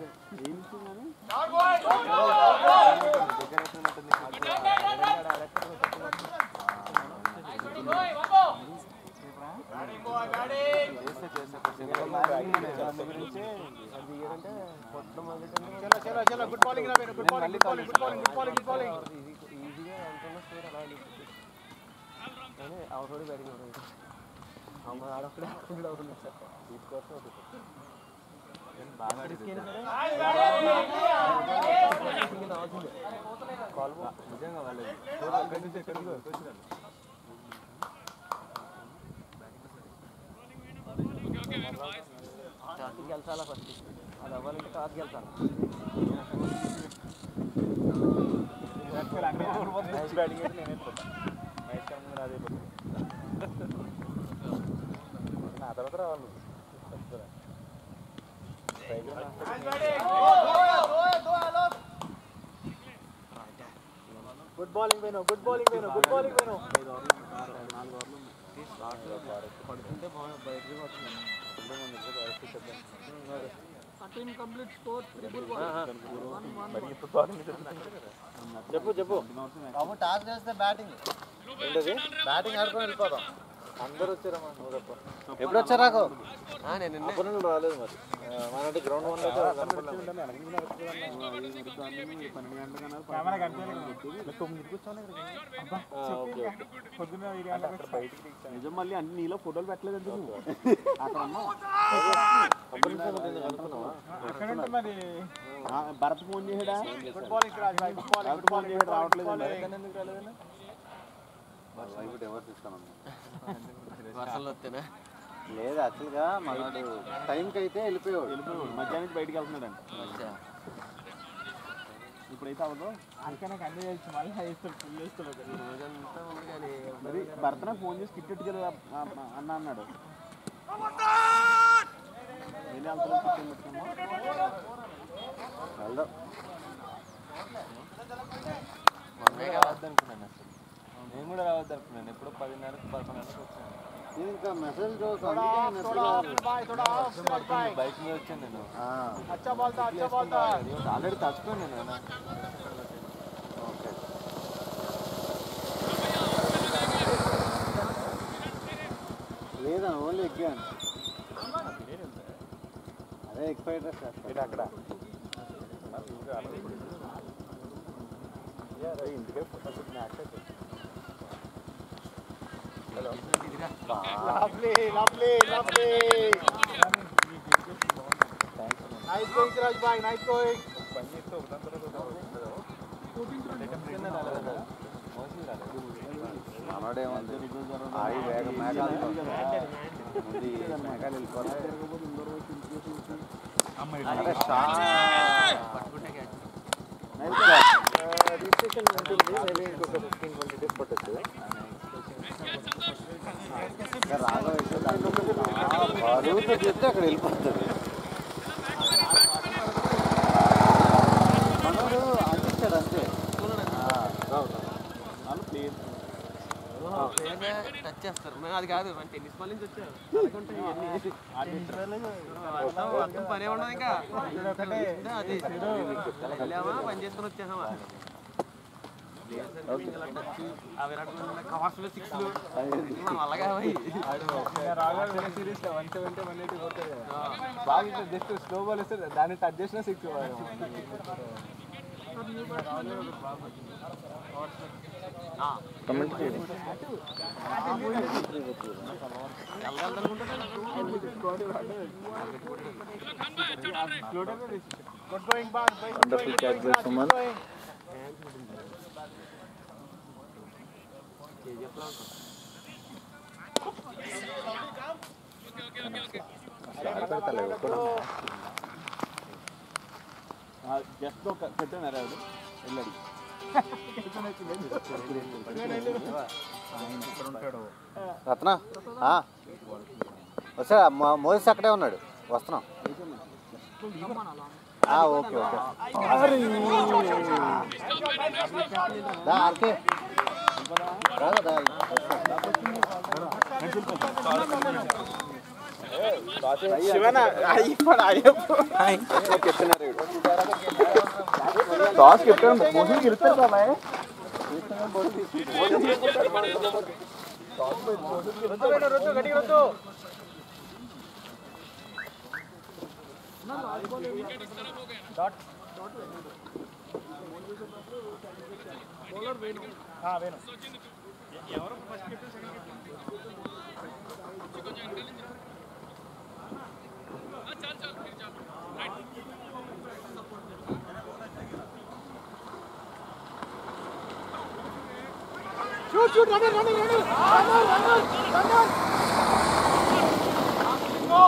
good bowling good bowling good bowling good bowling good bowling good bowling ఈజీగా అంటున్న స్కోర్ అలా కానీ అవుట్ బ్యాటింగ్ ఆడొక్కడే అవుతుంది సార్ తీసుకోవచ్చు. బాగా నిజంగా వాళ్ళు అక్కడి నుంచి ఎక్కడికి వచ్చినారు. టాస్కి గెలిచాలా ఫస్ట్, అది అవ్వాలంటే టాస్ గెలిచాలి. బ్యాటింగ్ అయితే నేనే మ్యాచ్ కన్నా అదే నా తర్వాత రావాలి. Good bowling Venu good bowling Venu good bowling Venu. పడుతుంటే బయటకు వస్తున్నాను. 13 complete score, triple goal. 1-1. చెప్పు బాబు టాస్ చేస్తే బ్యాటింగ్ బ్యాటింగ్ ఆడుకొని వెళ్ళిపోదాం. అందరూ వచ్చారమ్మా నువ్వు తప్ప. ఎప్పుడు వచ్చారాకు నేను అప్పుడు రాలేదు మరి మనటి గ్రౌండ్ వన్ నిజం మళ్ళీ అన్ని నీలో ఫోటోలు పెట్టలేదు భరత్ ఫోన్ చేసాడా ఫోన్ చేసాడు రావట్లేదు వర్షంలో వస్తేనా లేదు యాక్చువల్గా మనోడు టైంకి అయితే వెళ్ళిపోయాడు మధ్యాహ్నం నుంచి బయటికి వెళ్తున్నాడంట ఇప్పుడైతే అవ్వదు మరి భర్తనే ఫోన్ చేసి టికెట్ కదా అన్న అన్నాడు వెళ్ళి వెళ్దాం వద్దనుకున్నాను అసలు నేను కూడా రావద్దు అనుకున్నాను ఎప్పుడో 10:30 11:00 వచ్చాను ఇంకా మెసేజ్ బైక్ మీద వచ్చాను నేను ఆల్రెడీ తచ్చిపోయాను నేను లేదా ఓన్లీ ఎగ్గాను అదే ఎక్స్పైర్ అక్కడ ఇంటికే మనోడేముంది ఆడి వేగ మేఘాలు మేఘాలు వెళ్ళిపోతాయి రిజిస్ట్రేషన్ ఉంటుంది మేబీ ఇంకొక 15-20 డేస్ పట్టచ్చు రాఘవ చెప్తే అక్కడ వెళ్ళిపోతుంది మనోడు అందిస్తాడు అంతే టచ్ చేస్తారు మేము అది కాదు మన టెన్నిస్ బాల్ నుంచి వచ్చారు పనే ఉండదు ఇంకా అది వెళ్ళామా పని చేసుకుని వచ్చేసామా విరాట్ కవర్స్ 6లు అలాగే సిరీస్ 170 180 కొడతారు బాగా జస్ట్ స్లో బాల్ ఇస్తే దాన్ని టచ్ చేసిన 6 కమెంట్ చేయండి wonderful catch by Suman just ఒక పెట్టాను వెళ్ళాడు రత్న వస్తా మోదీస్ అక్కడే ఉన్నాడు వస్తున్నాం ఓకే ఓకే ఆర్కే రాదా టాస్ కెప్టెన్ మోసం గెలుస్తారు బాబాయ్ ఎవరు first captain second Shoot, run. Go.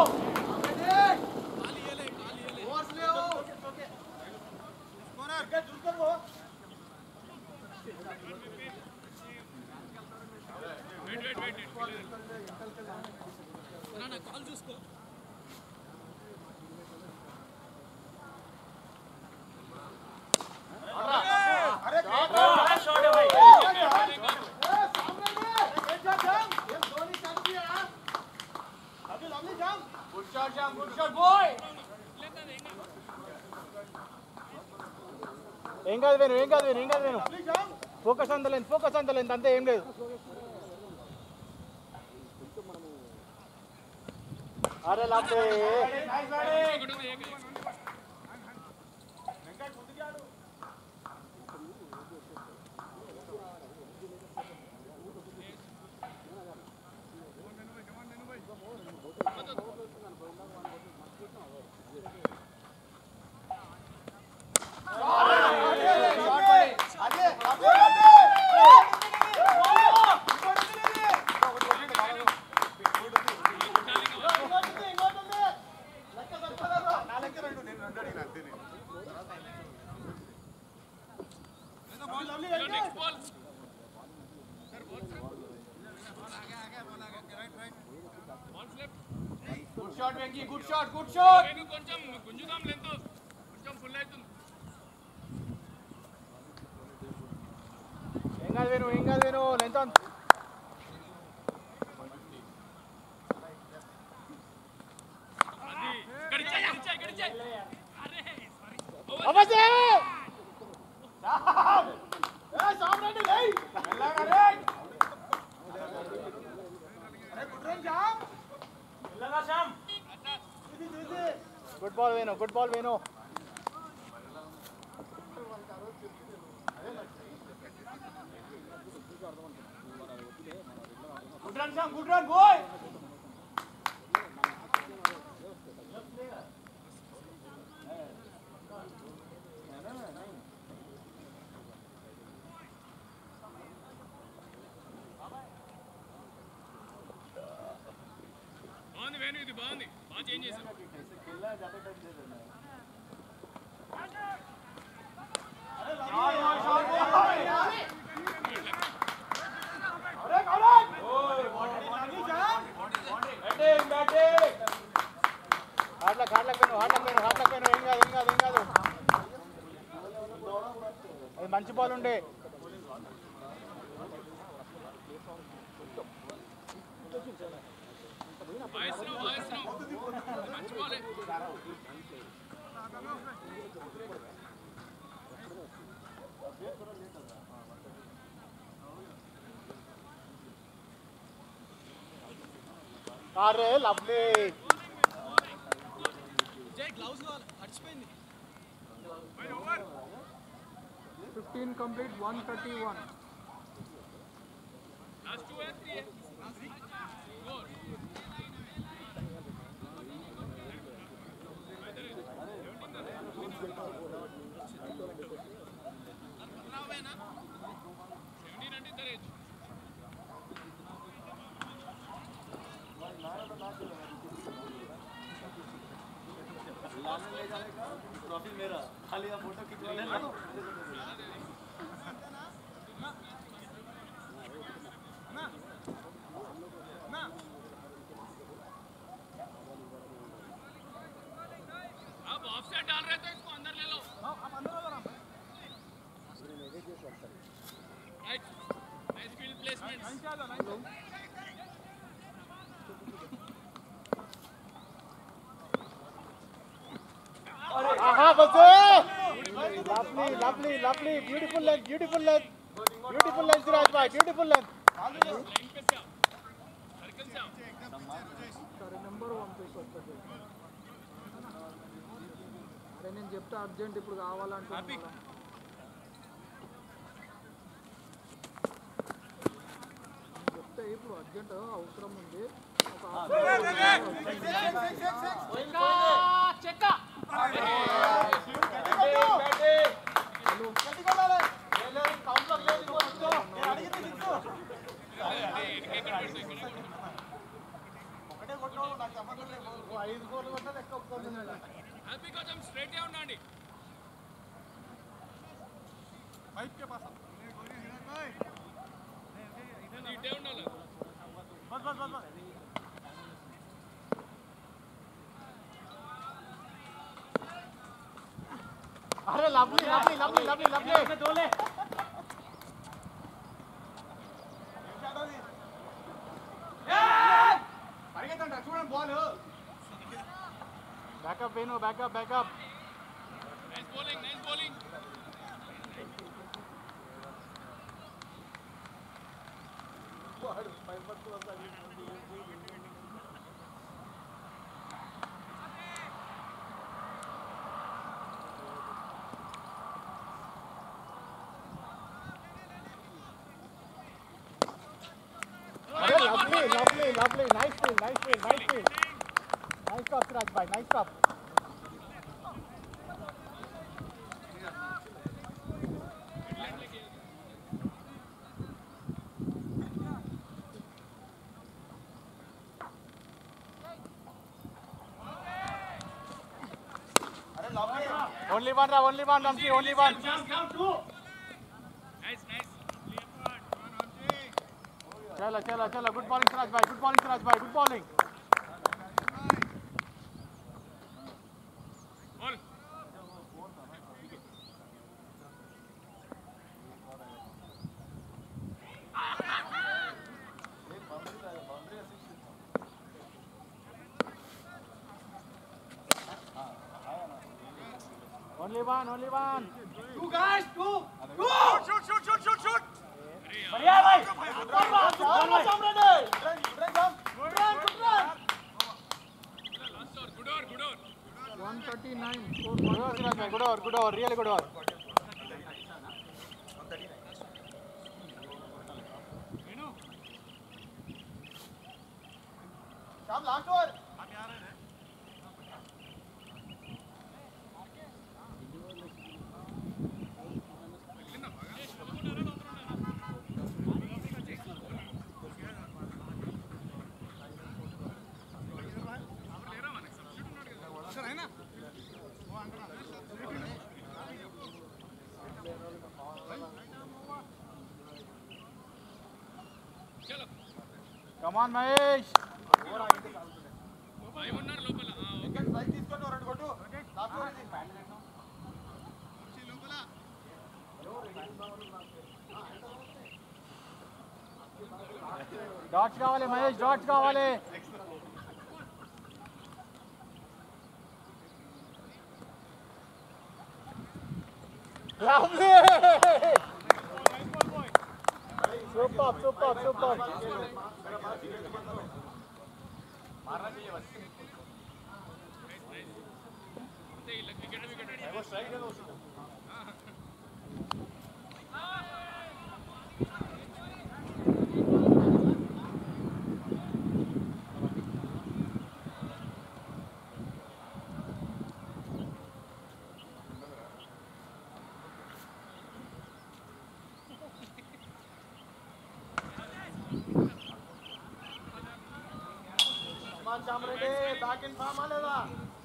Good shot, boy. ఏం కాదు Venu focus on the length అంతే ఏం లేదు. అరే లాపే గుడ్ షాట్ కొంచెం గుంజుదాం లెంత్ కొంచెం ఫుల్ అవుతుంది. ఏం కాదు Venu length on. Good ball Venu. Good run boy. బాగుంది వేణు, ఇది బాగుంది, బాగా చేంజ్ చేశారు. హార్ట్లకు పోయిన ఏం కాదు. అది మంచి బాల్ ఉండే. మంచి బాలే. అరే lovely. 15 complete 131. Last 2 and 3. Trophy मेरा खाली आप फोटो खींच लेना. अब ऑफसेट डाल रहे तो इसको अंदर ले लो. Right, nice field placement. Aha, Basu! Lovely. Beautiful length, Siraj bhai. Beautiful length. అరే నేను చెప్తా అర్జెంట్ ఇప్పుడు కావాలంటే చెప్తే ఇప్పుడు అర్జెంట్ అవసరం ఉంది. కొంచెం స్ట్రైట్ ఉండండి. ఇటే ఉండాలి. అరే లవ్లీ చూడండి ball. Backup Venu, backup. Nice bowling. Lovely. Nice field. Nice stop, Siraj bhai. Nice stop. Only one, Ramsey. Only one. Chalo. Good bowling, Siraj bhai. Good bowling. Only one. Two guys, two. Shoot. बढ़िया भाई. 139. Good over. Really good over. Sham last over. Come on, Mahesh. Dots కావాలి Mahesh, dots కావాలి. Lovely. Super. मारना चाहिए बस. वो strike है तो उसको. Back in farm आलेगा.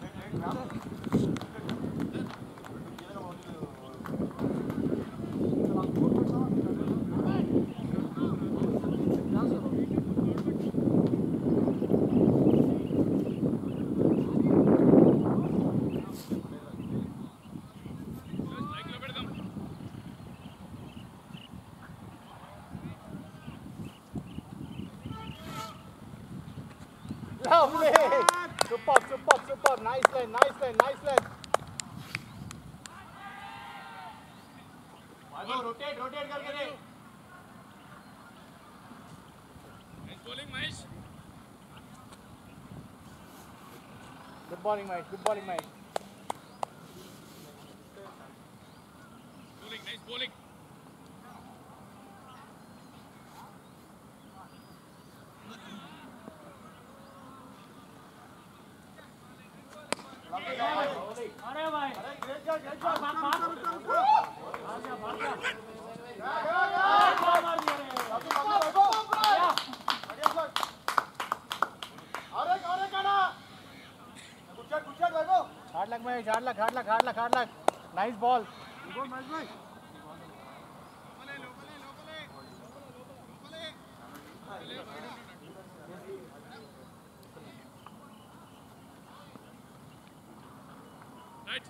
Lovely. Super. Nice line. Rotate करके दे. Bowling, Mahesh. Good bowling, Mahesh. Nice bowling. अरे भाई. Hard luck. Nice ball. Right.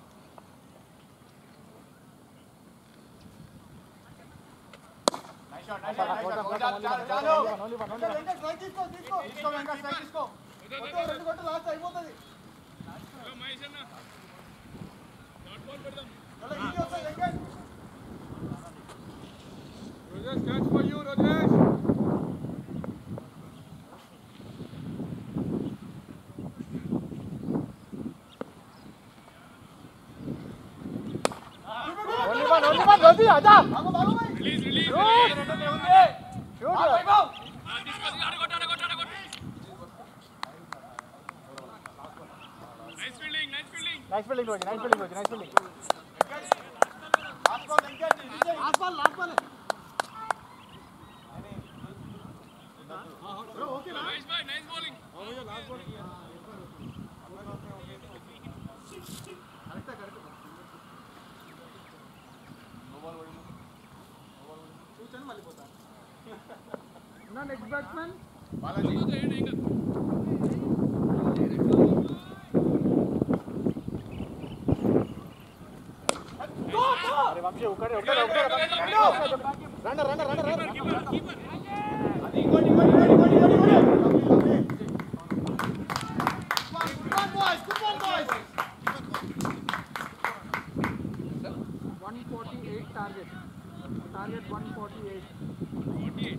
Nice shot. Only one. Hello, Mahesh Anna. Dot ball పెడదాం. Rajesh, catch for you, Rajesh. जल्दी आजा nice fielding last ball next batsman Vamshi उकडे runner 148 target 148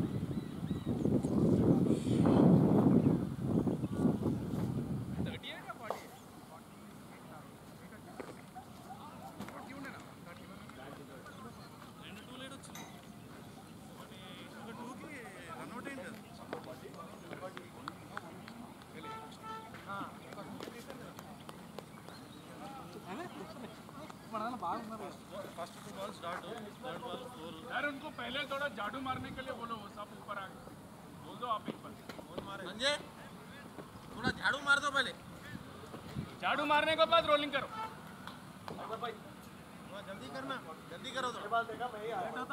यार उनको पहले थोड़ा झाड़ू मारने के लिए बोलो, वो सब ऊपर आ गए। बोल दो आप एक बार संजय, थोड़ा झाड़ू मार दो पहले। झाड़ू मारने के बाद रोलिंग करो भाई, जल्दी करना, जल्दी करो। तो बात देखा भाई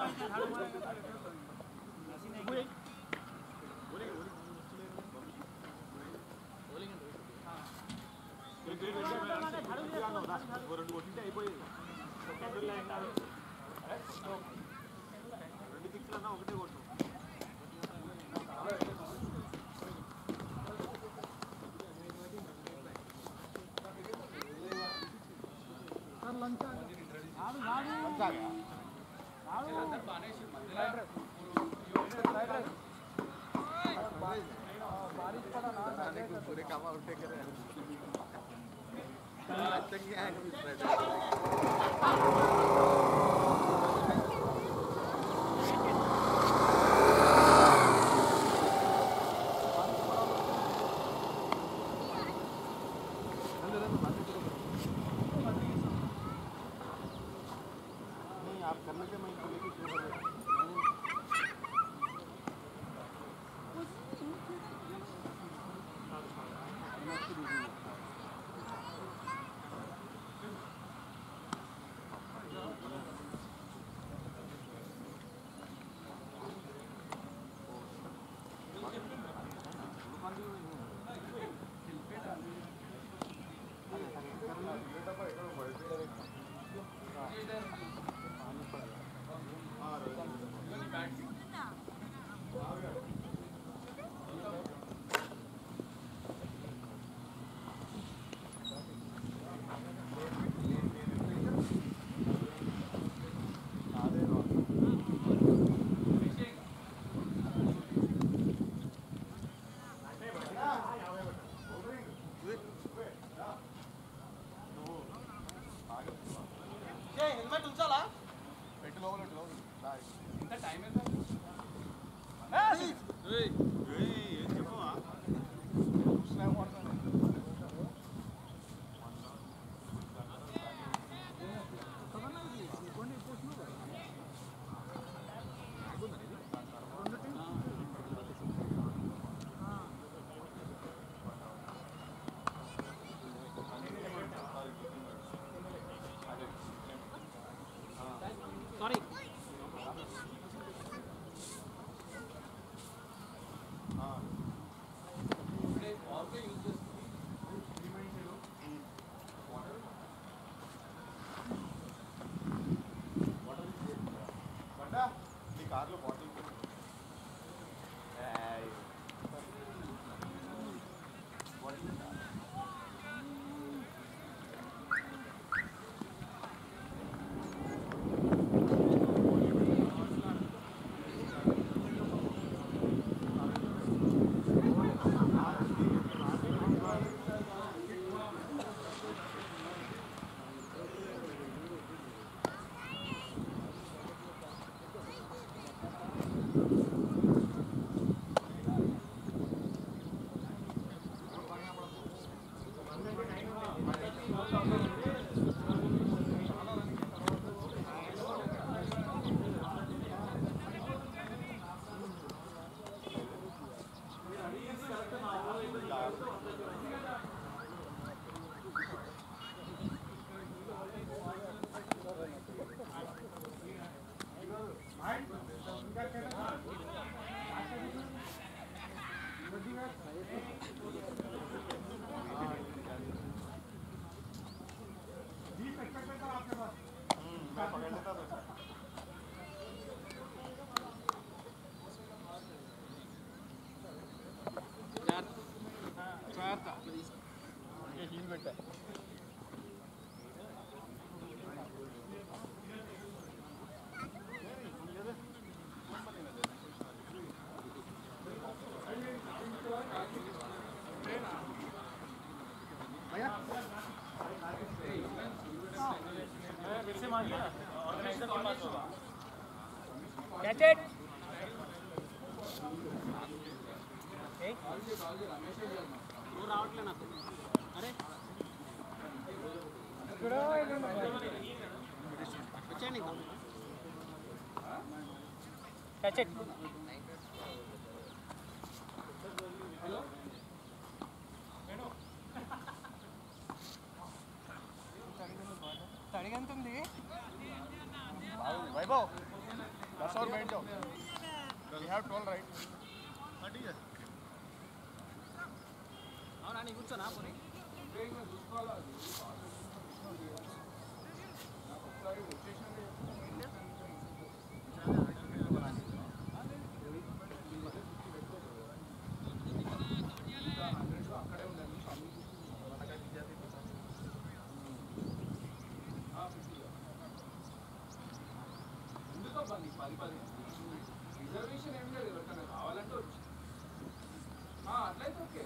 पूरे काम आउट करे आप करने के मैं హీల్ పెట్టా Catch it. Hey. Catch it. తడిగంతుంది Vaibhav that's our main job we have 12 right అవునా నీ కూర్చోనా పోనీ రిజర్వేషన్ ఏం లేదు ఎవరికైనా కావాలంటే వచ్చి అట్లయితే ఓకే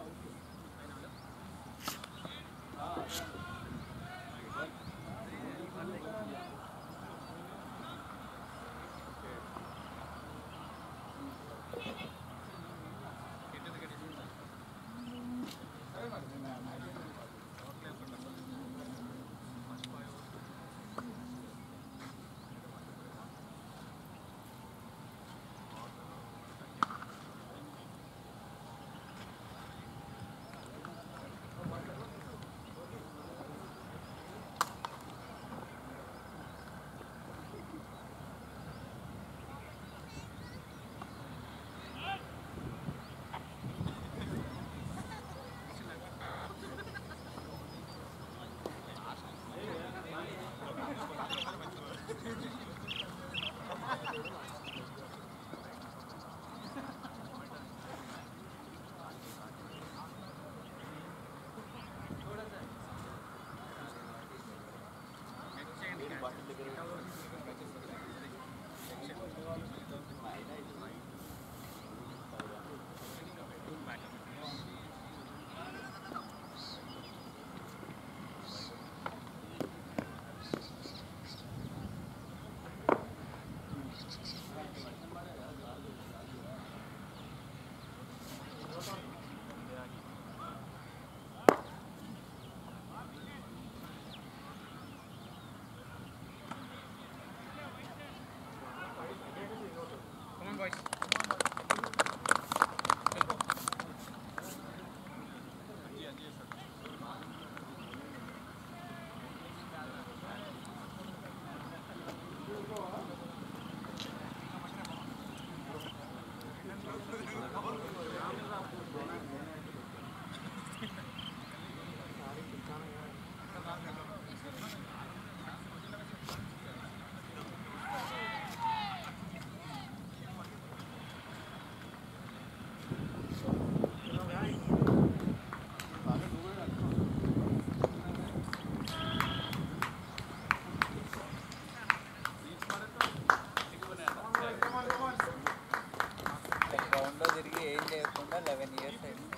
గ్రౌండ్లో తిరిగి ఏం చేయకుండా 11 years అయింది.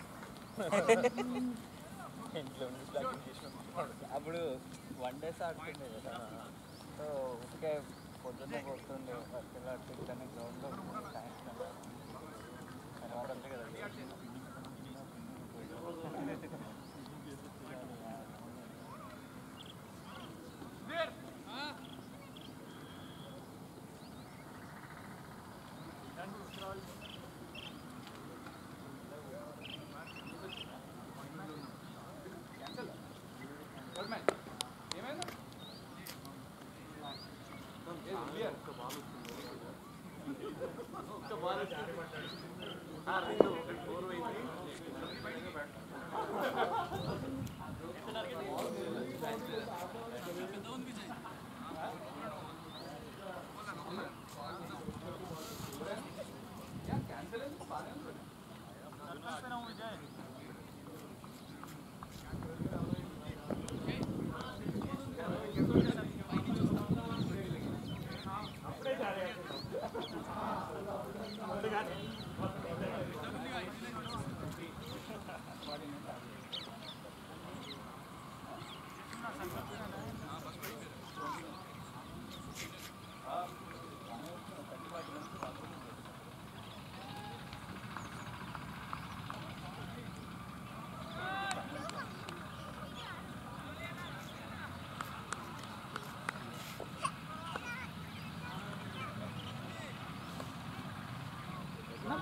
అప్పుడు 1 days ఆడుతుండే కదా, సో ఊరికే పొద్దున్నే పోతుండే వర్షాలు ఆడుతుంటే గ్రౌండ్లో సాయంత్రం తర్వాత అంతే కదా.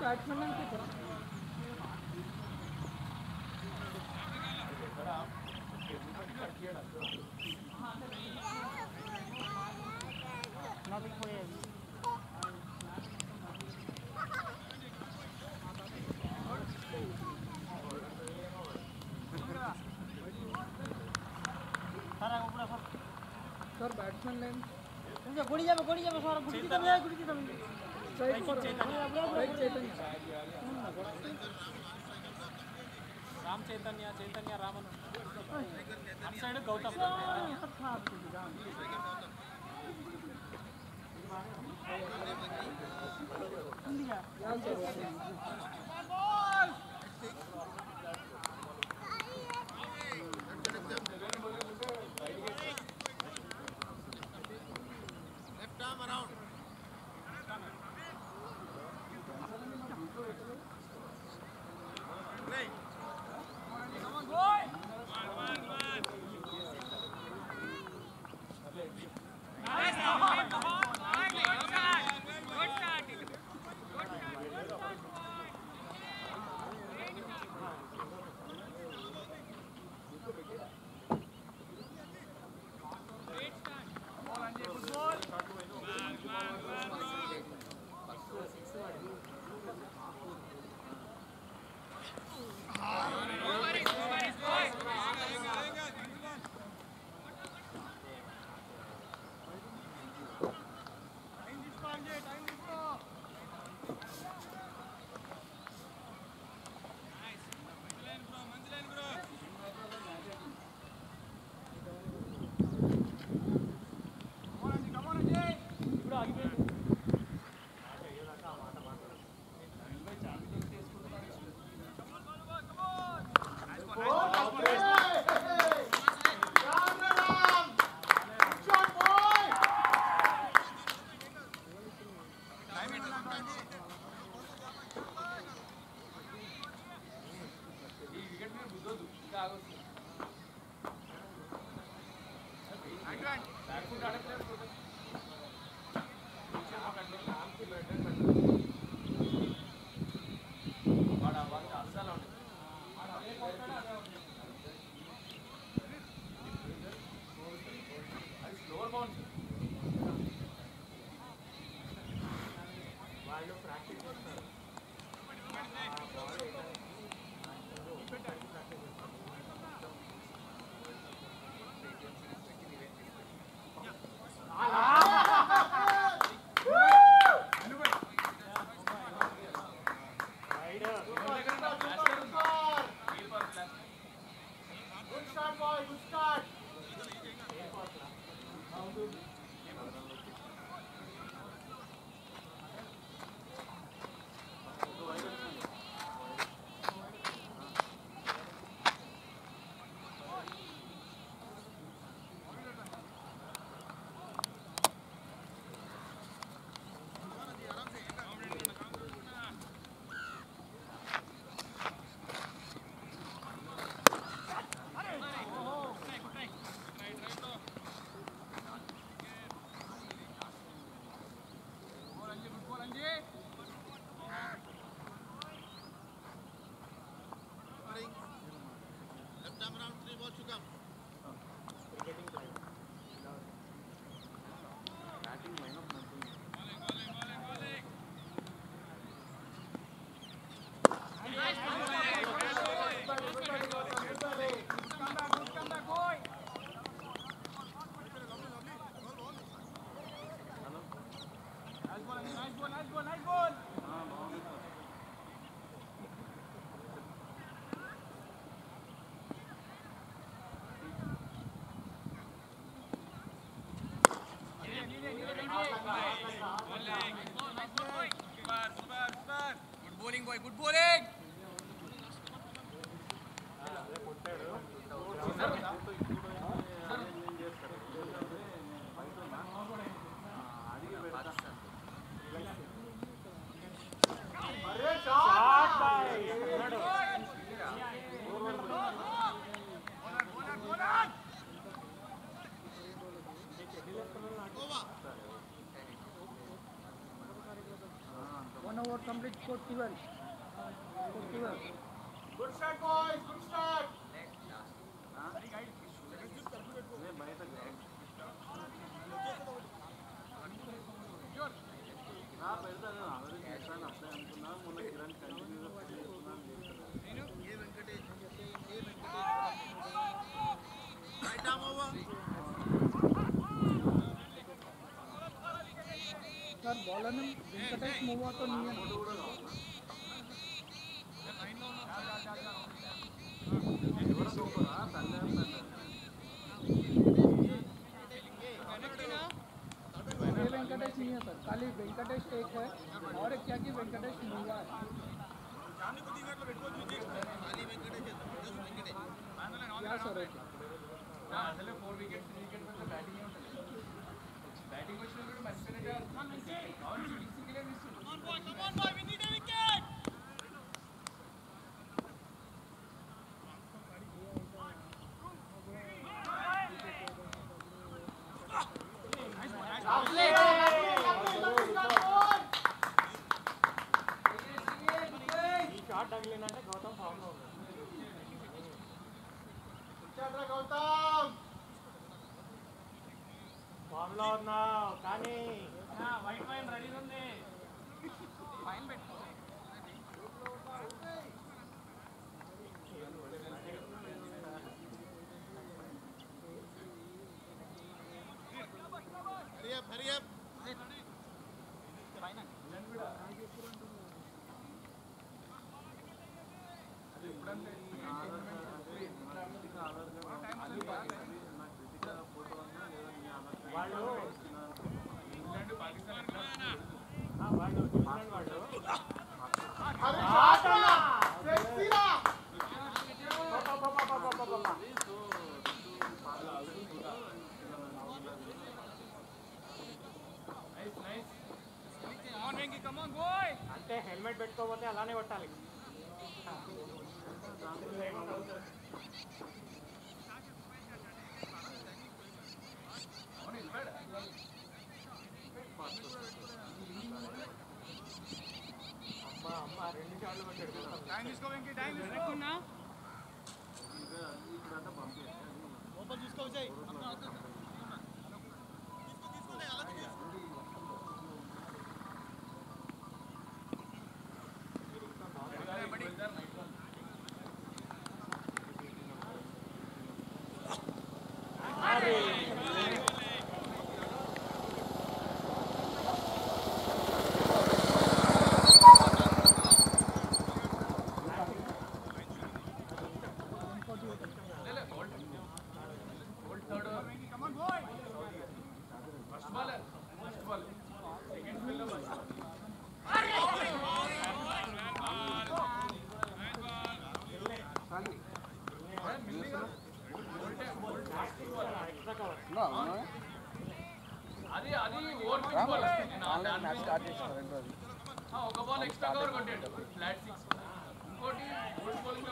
बैट्समैन ने कितना सर बैट्समैन लाइन गोड़ी जाबे सर गुड़ी की तमे right Chaitanya Ram Chaitanya Raman at side Gautam Good bowling. complete score 12. Good start, boys. Good start. Sir, bowler ne Venkatesh move out to niye. ये वेंकटेश नहीं है सर, खाली वेंकटेश एक है और एक क्या कि वेंकटेश मूवा है. क्या सर है? వైట్ వైన్ రెడీ ఉంది. అంటే హెల్మెట్ పెట్టుకోకపోతే అలానే కొట్టాలి. అమ్మ 2 షాట్లు కొట్టాడు. టైం తీసుకో వెంకీ, టైం తీసుకున్నా. ఓపెన్ చూసుకో విజయ్. ఒక బాల్ ఎక్స్ట్రా కవర్ కొట్టాడు ఫ్లాట్ 6. ఇంకోటి ఫుల్ బౌలింగ్ లో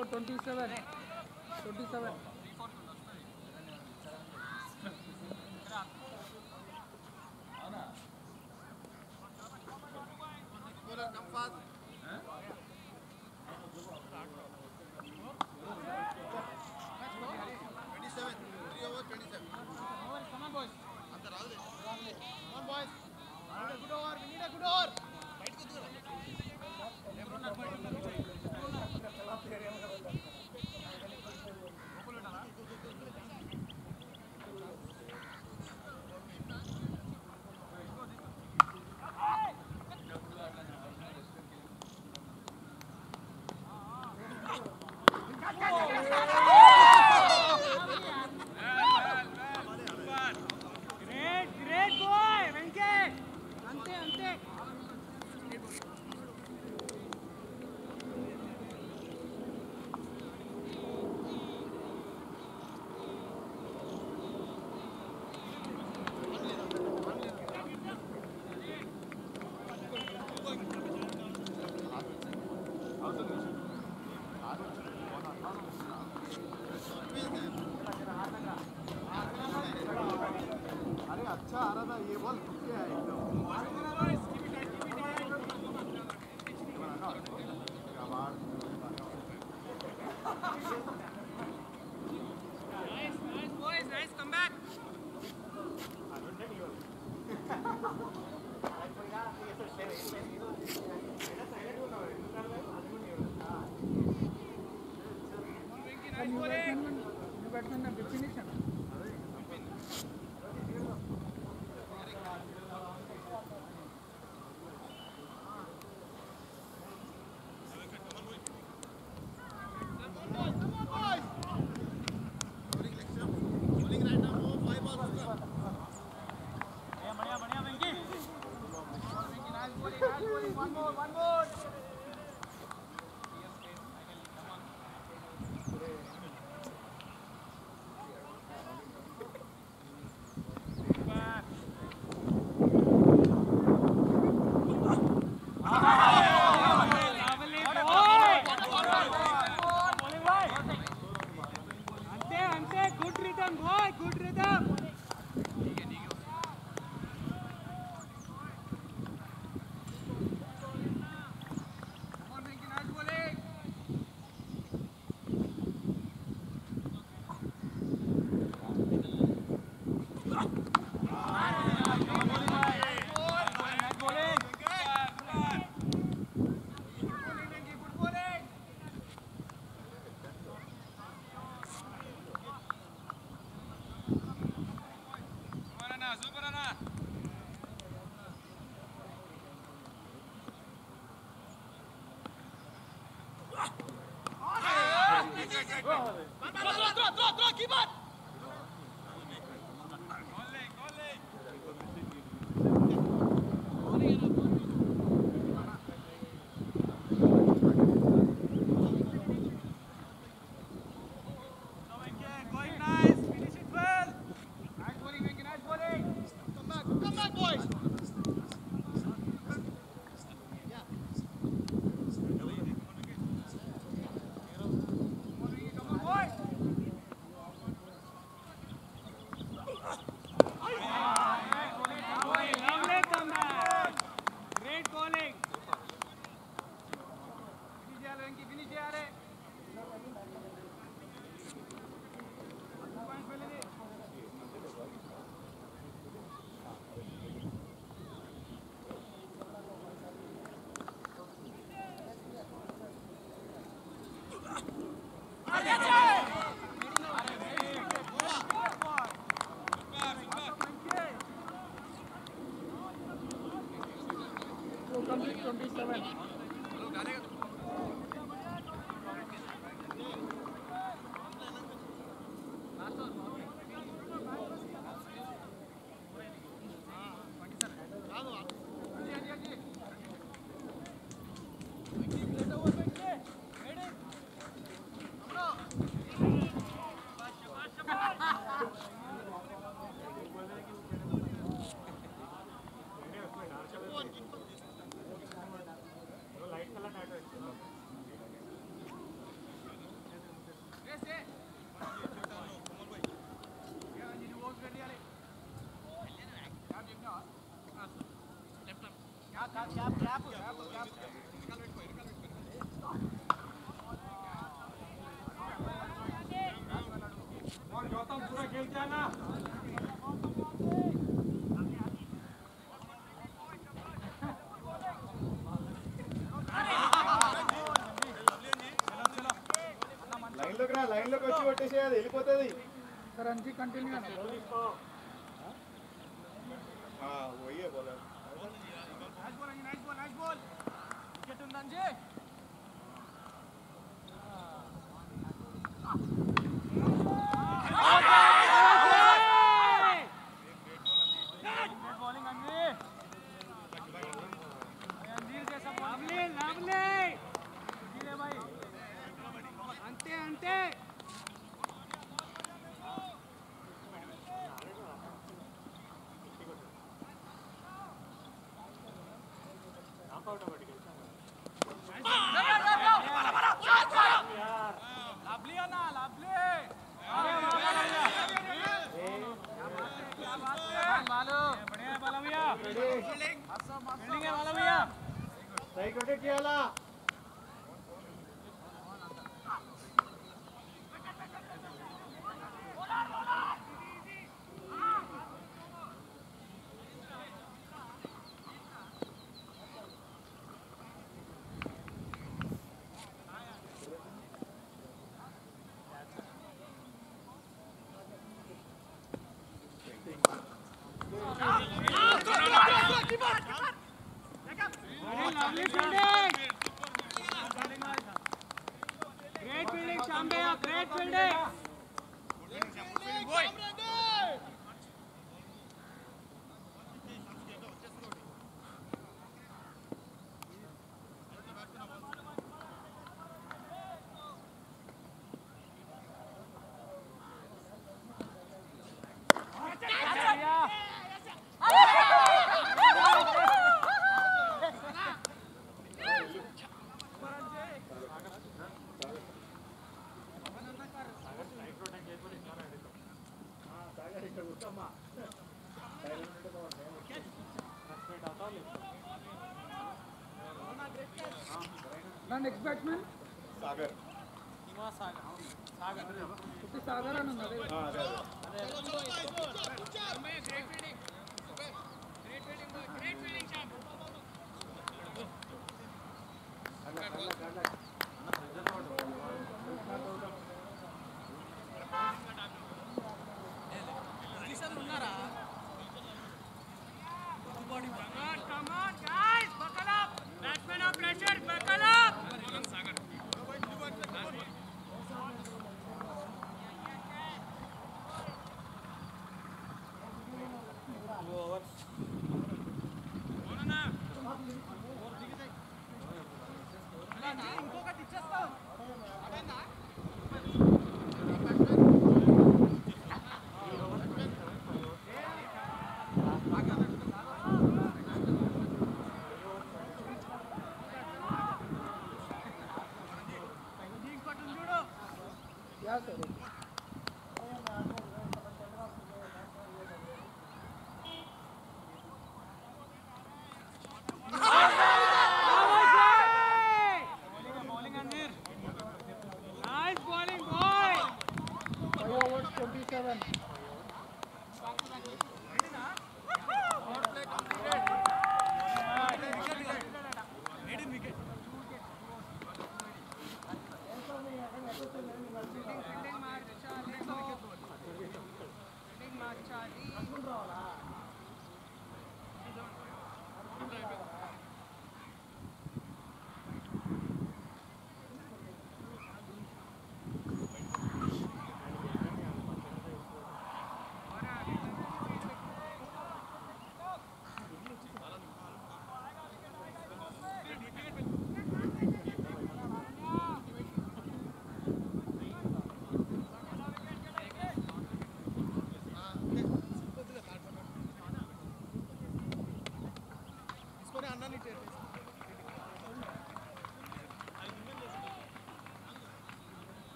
Score 27. 27. Great boy, Venkat. Ante. अरे अच्छा आ रहा था ये बॉल घुस गया एकदम Nice comeback. न्यू बैट्समैन ने finish Ante, good rhythm, boy, good rhythm. Complete 27. లైన్లోకి వచ్చి కొట్టేసేయాలి వెళ్ళిపోతుంది రంజీ కంటిన్యూ పోయే బౌలర్ nice ball wicket ఉంది రంజీ bowling అంజీ అంజీర్ జైసా lovely జీరే భాయ్ అంతే lovely ana lovely बालू बढ़िया बाला भैया फील्डिंग है बाला भैया స్ట్రైక్ రొటేట్ చేయాలా lovely fielding great fielding Shambhaya great fielding next batsmen Sagar Sagar అని ఉంది come on guys buckle up batsmen are pressure buckle up bowling Anir nice bowling boy 5 overs 27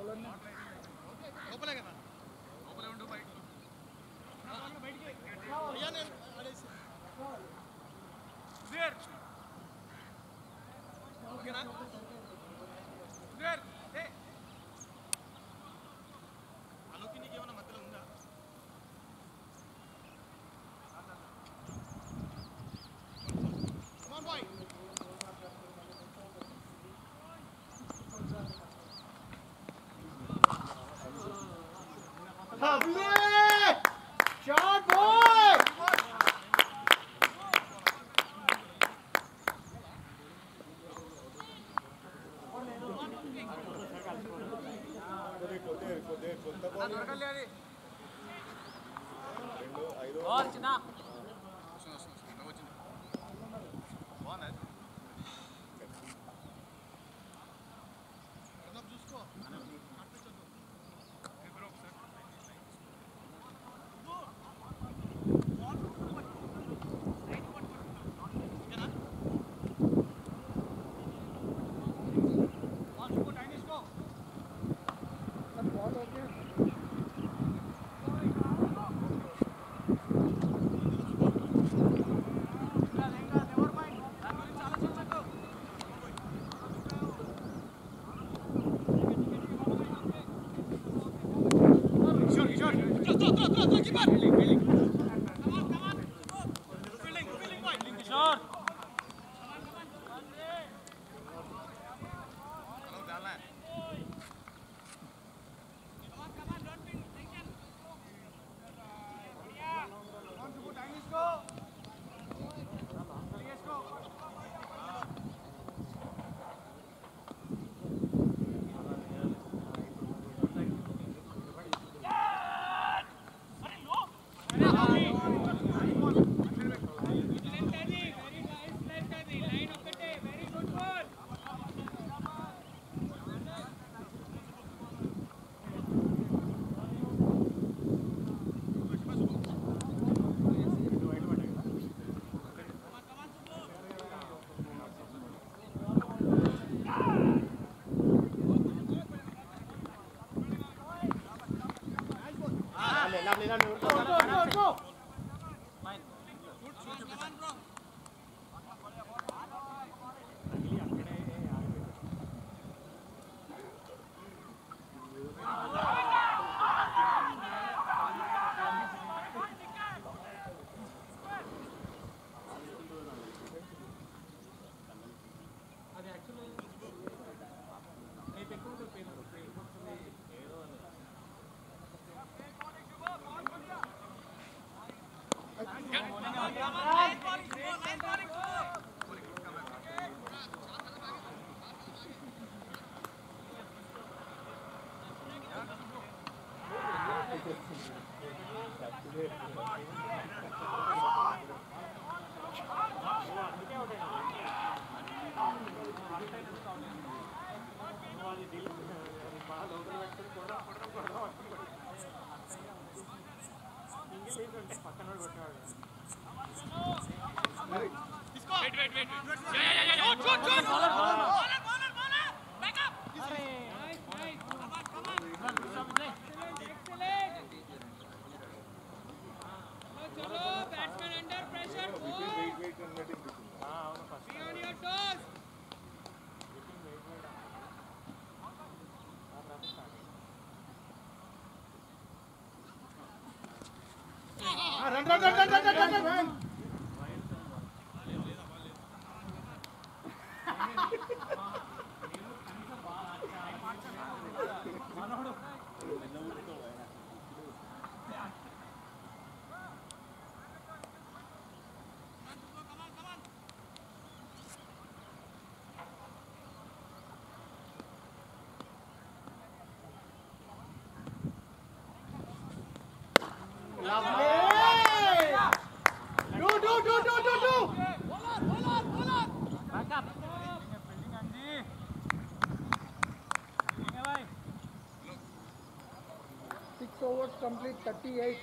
Overs complete 38.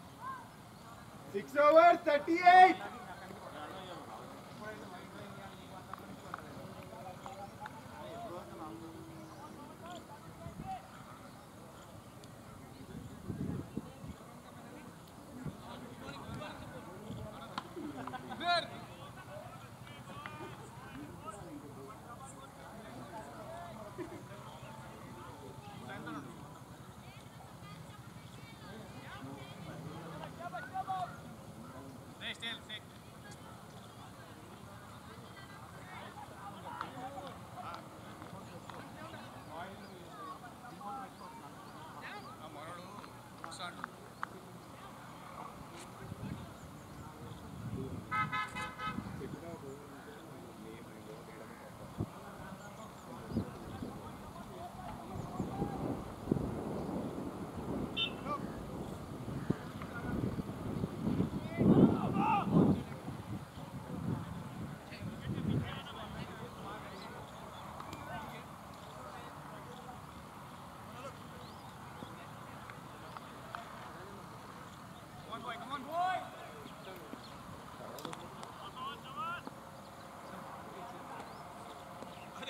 6 overs 38.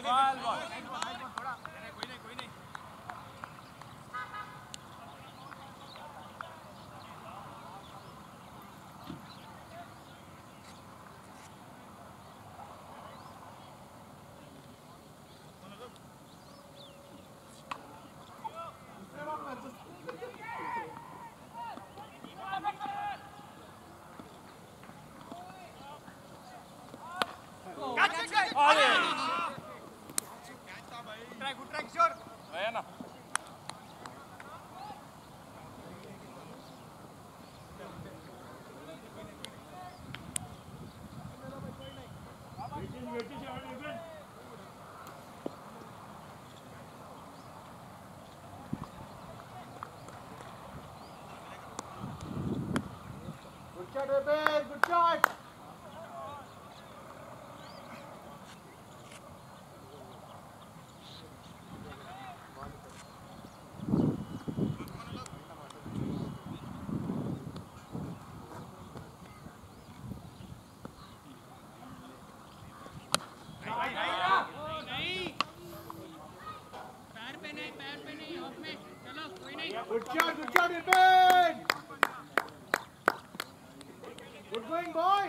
Good shot, Rebel. Good shot. Good shot, Rebel. Good going, boy.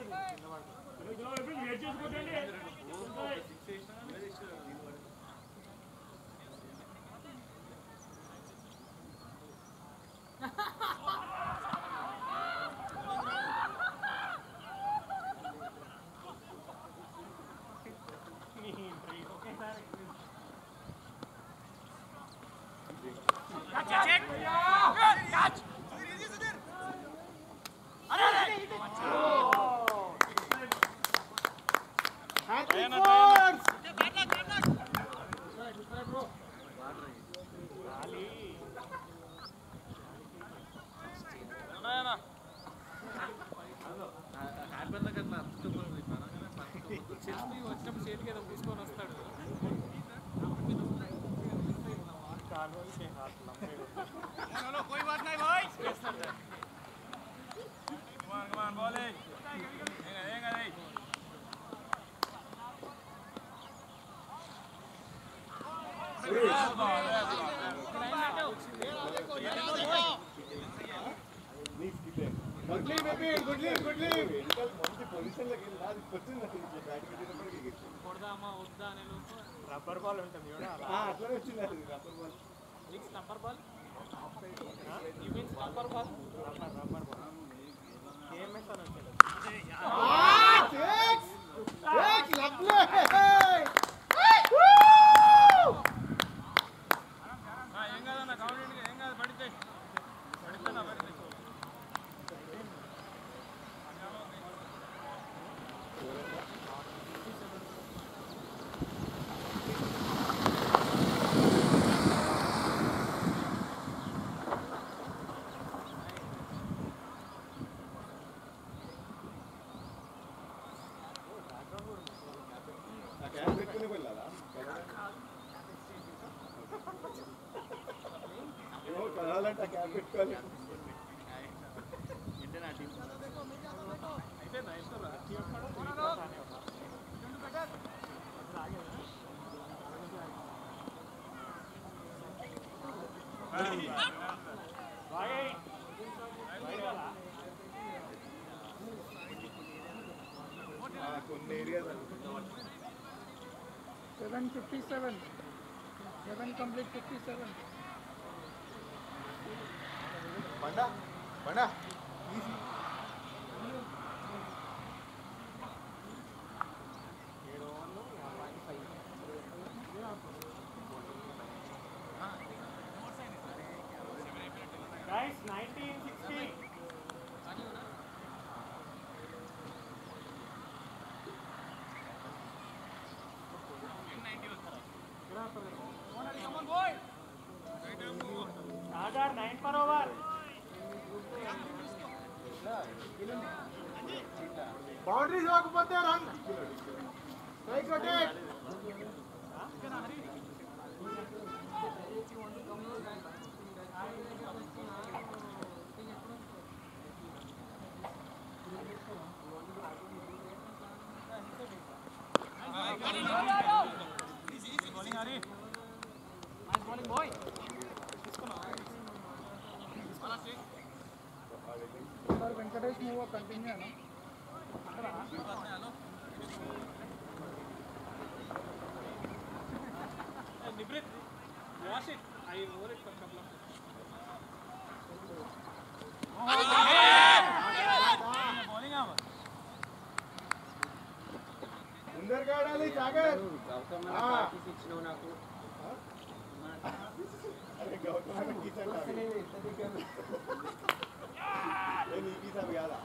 Good leave, Rebel. Good leave, good leave. Rubber ball ఉంటుంది చూడ అట్లనే వచ్చింది అది rubber ball. Rubber ball you means rubber ball rubber ball AMS అని వచ్చింది Six, lovely. ఏం కాదన్న count ఏం కాదు పడితే పడితే కలాలంటే క్యాప్ పెట్టుకోవాలి. కొన్ని ఏరియా 7:57. 7 complete 57. బండా బండా easy. Guys, 1960. Agar 9 per over. Boundaries ఇవ్వకపోతే run. Strike rotate. Sir Venkatesh move continue है ना Wash it. I wore it for a couple of days. ముందరికి ఆడాలి సాగర్ ఇచ్చినావు నాకు కాదా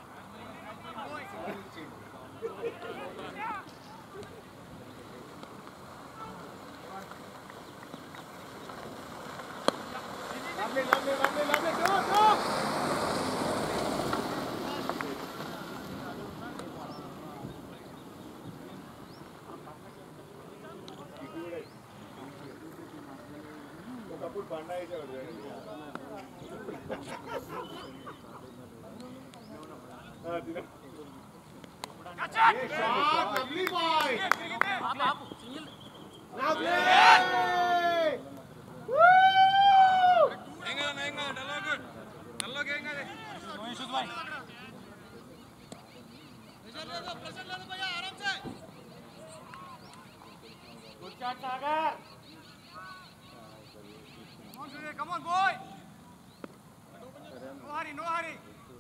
ఒకప్పుడు బండా వేసేవాడు Come on, boy. No hurry, no hurry.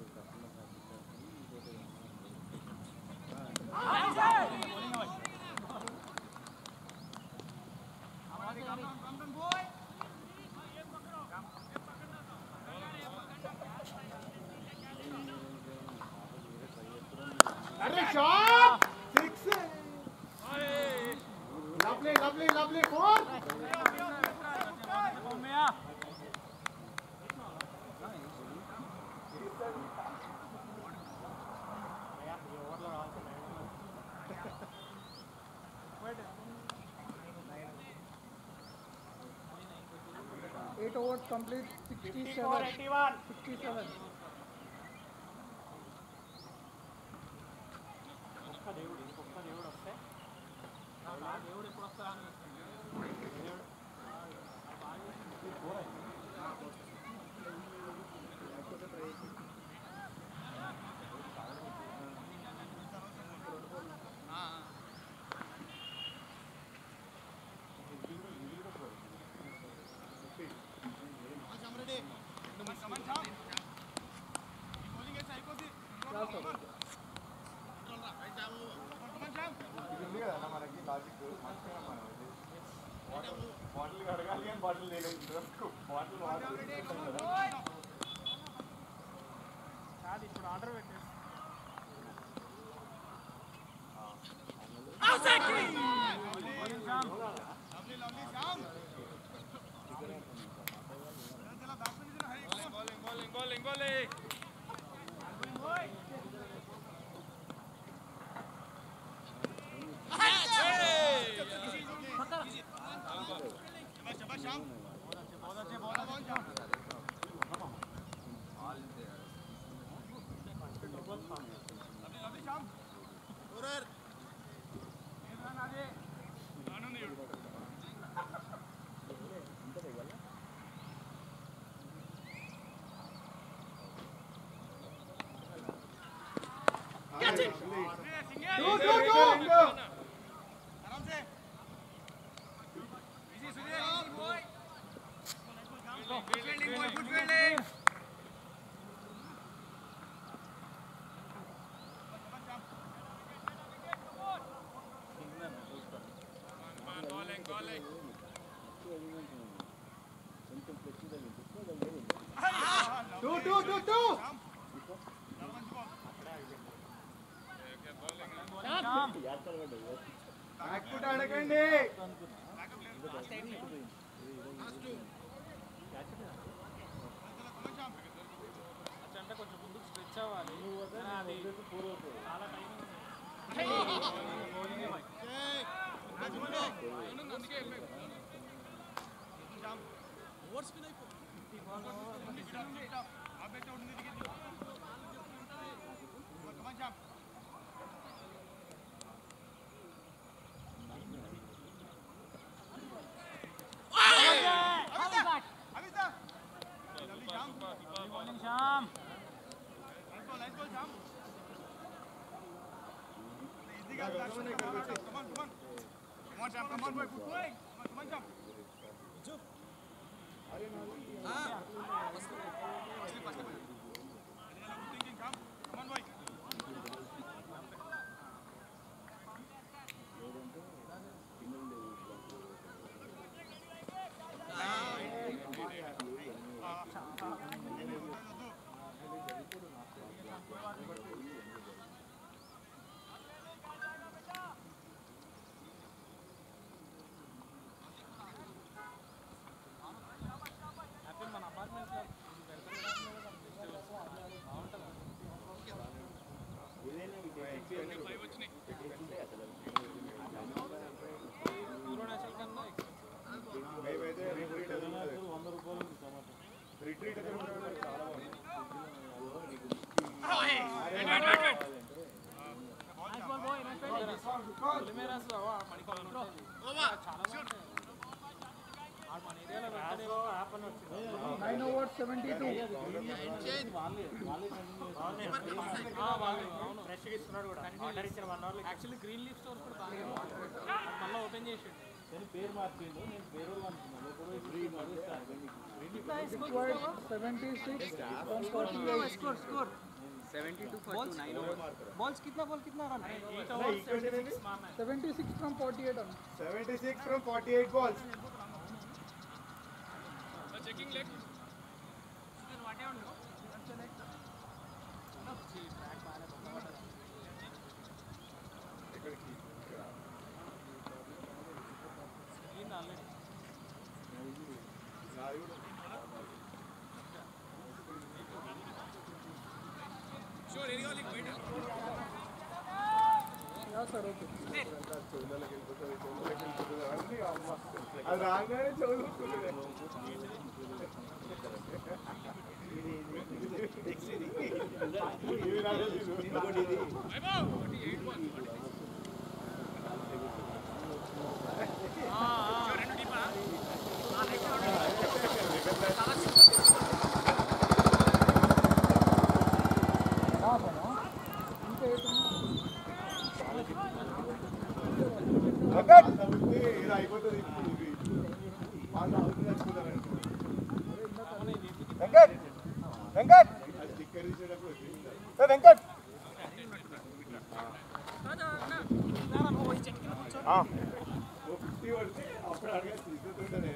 Come on, boy. अरे shot 6 lovely 4 8 overs complete 67 bottle అడగాలి అని బాటిల్ లేదు బాటిల్ ఇప్పుడు ఆర్డర్ పెట్టేసి bowling. అడగండి అంటే కొంచెం ముందుకు స్ట్రెచ్ అవ్వాలి చాలా టైం అందుకే యాక్చువల్లీ గ్రీన్ లీఫ్ స్టోర్స్ కూడా బాగా మళ్ళీ ఓపెన్ చేసిండు నేను పేరు మార్చిండు నేను పేరు అనుకున్నాను ఇప్పుడు green Scored 76 from 48. Score. 72 for 9 overs. Balls कितना run? 8 overs 76 मारना है 76 from 48 on. 76 from 48 balls. checking leg Yeah, sir, okay. అది రాగానే చదువుకుంటుంది అయిపోతుంది వాళ్ళు వెంకట్ వెంకట్ స్టిక్కర్ ఇచ్చేటప్పుడు వెంకట్ అప్పుడు అడిగా తీసుకుంటుంటే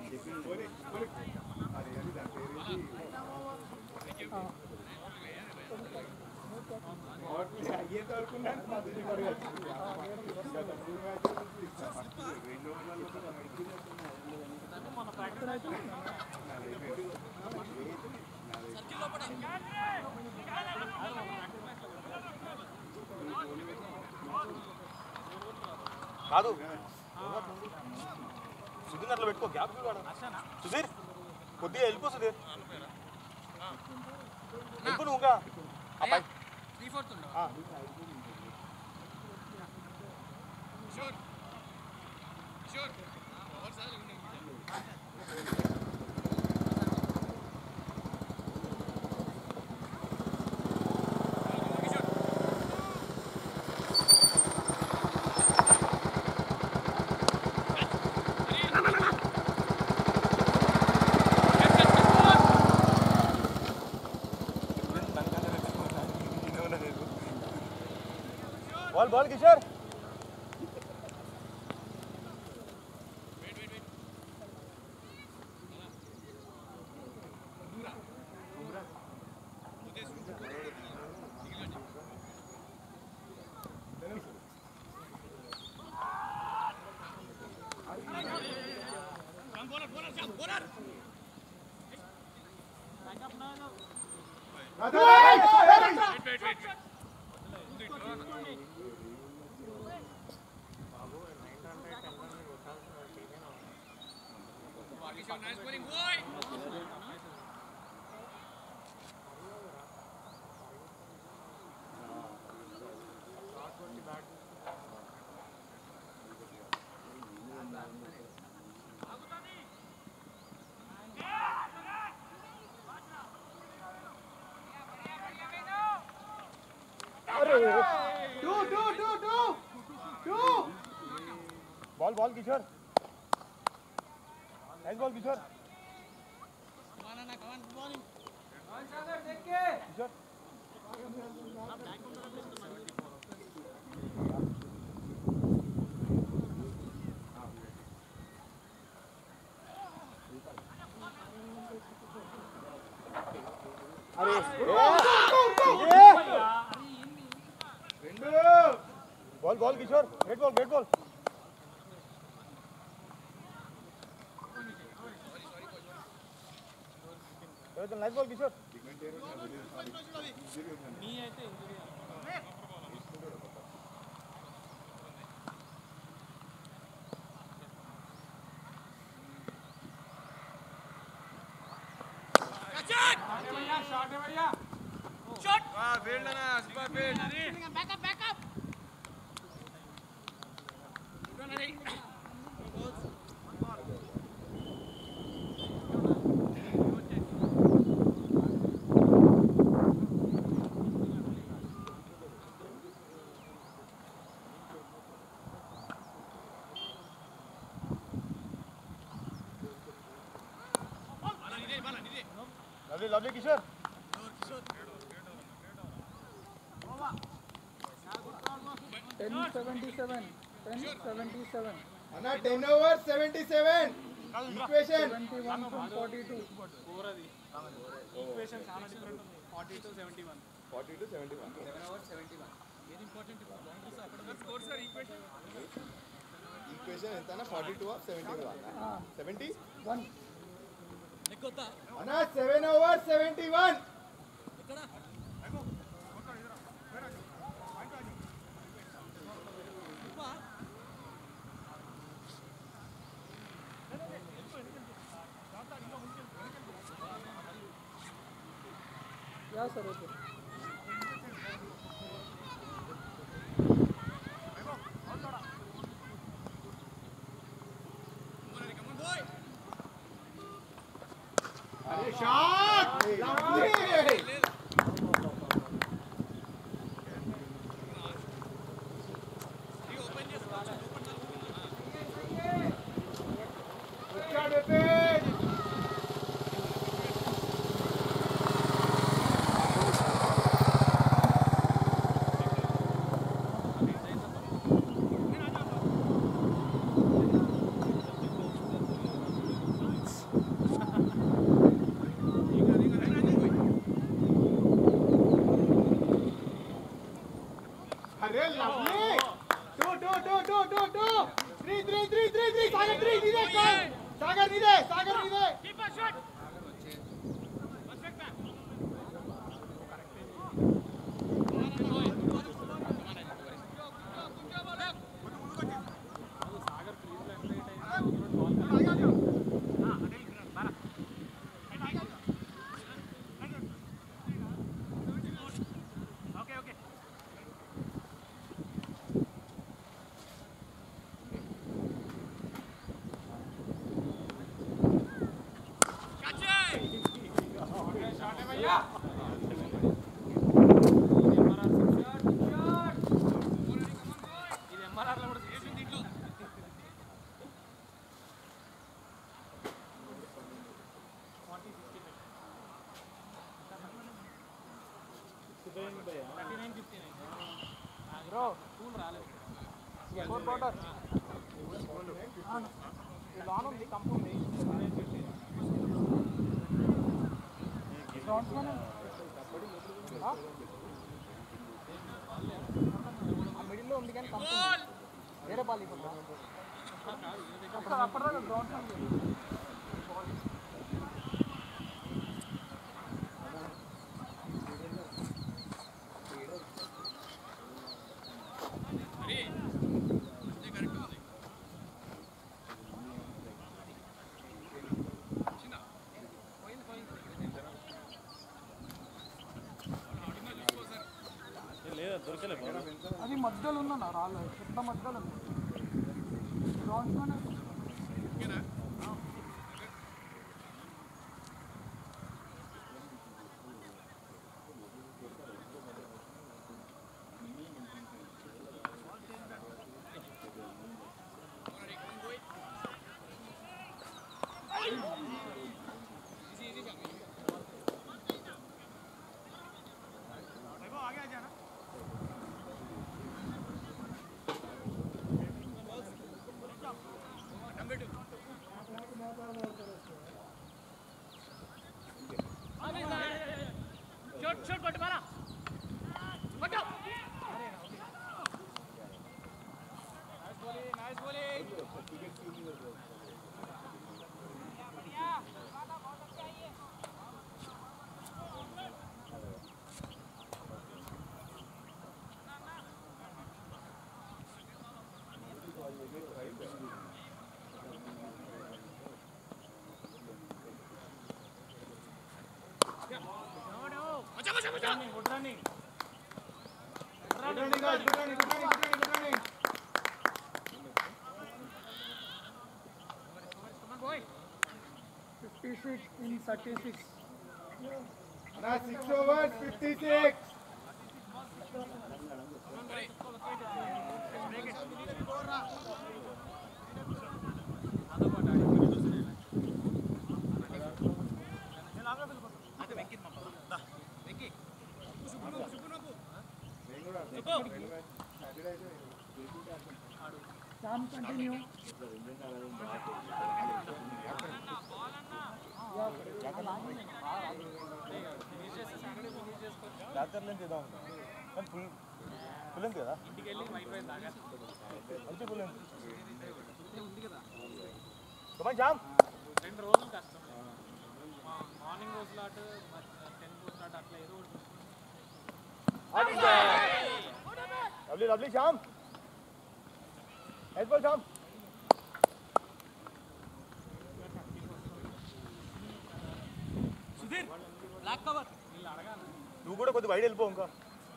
అయ్యేంత వరకు మద్దతు పడవచ్చు కాదు సుధీర్ అట్లా పెట్టుకో గ్యాప్ సుధీర్ కొద్దిగా వెళ్ళిపో సుధీర్ వెళ్ళిపో నువ్వుగా 3/4 ఉందా sure over sir ball Kishore nice bowling boy two ball ball Kishore nice ball Kishore Kishore ball ball Kishore great ball nice ball Kishore lovely Kishore 1077 1077 Anna 10 over 77 equation 71 from 42 equation చాలా different 40 to 71 40 to 71 7 over 71 very important score sir equation equation ఎంతనా 42 of 71 70 1 నెక్కొత్తా Anna 7 over 71 ఇక్కడ या sir okay shot lovely bro cool రాలేదు score border ఈ lawn ఉంది కంపు ఉంది grounds లోనే ఆ మిడిల్ లో ఉంది కానీ కంపు వేరే బాల్ ఇవ్వరా అప్పటిదాకా గ్రౌండ్స్ ఉంది అది మధ్యలో ఉన్నా రాలేదు పెద్ద మధ్యలో ఉంది గ్రౌండ్స్లోనే Good running. 56 in 36. 6 overs, 56. Sam, continue. రాత్రి చేద్దాం కానీ ఫుల్ ఉంది కదా ఇంటికి వెళ్ళి వైఫై తాగా అంతే ఫుల్ ఉంది కమాన్ జామ్ 2 రోజులు కష్టం మార్నింగ్ రోజులు అటు 10 రోజులు అటు అట్లా ఏదో lovely lovely jam head ball jam Sudheer block cover నువ్వు కూడా కొద్దిగా వైడ్ వెళ్ళిపో ఇంకా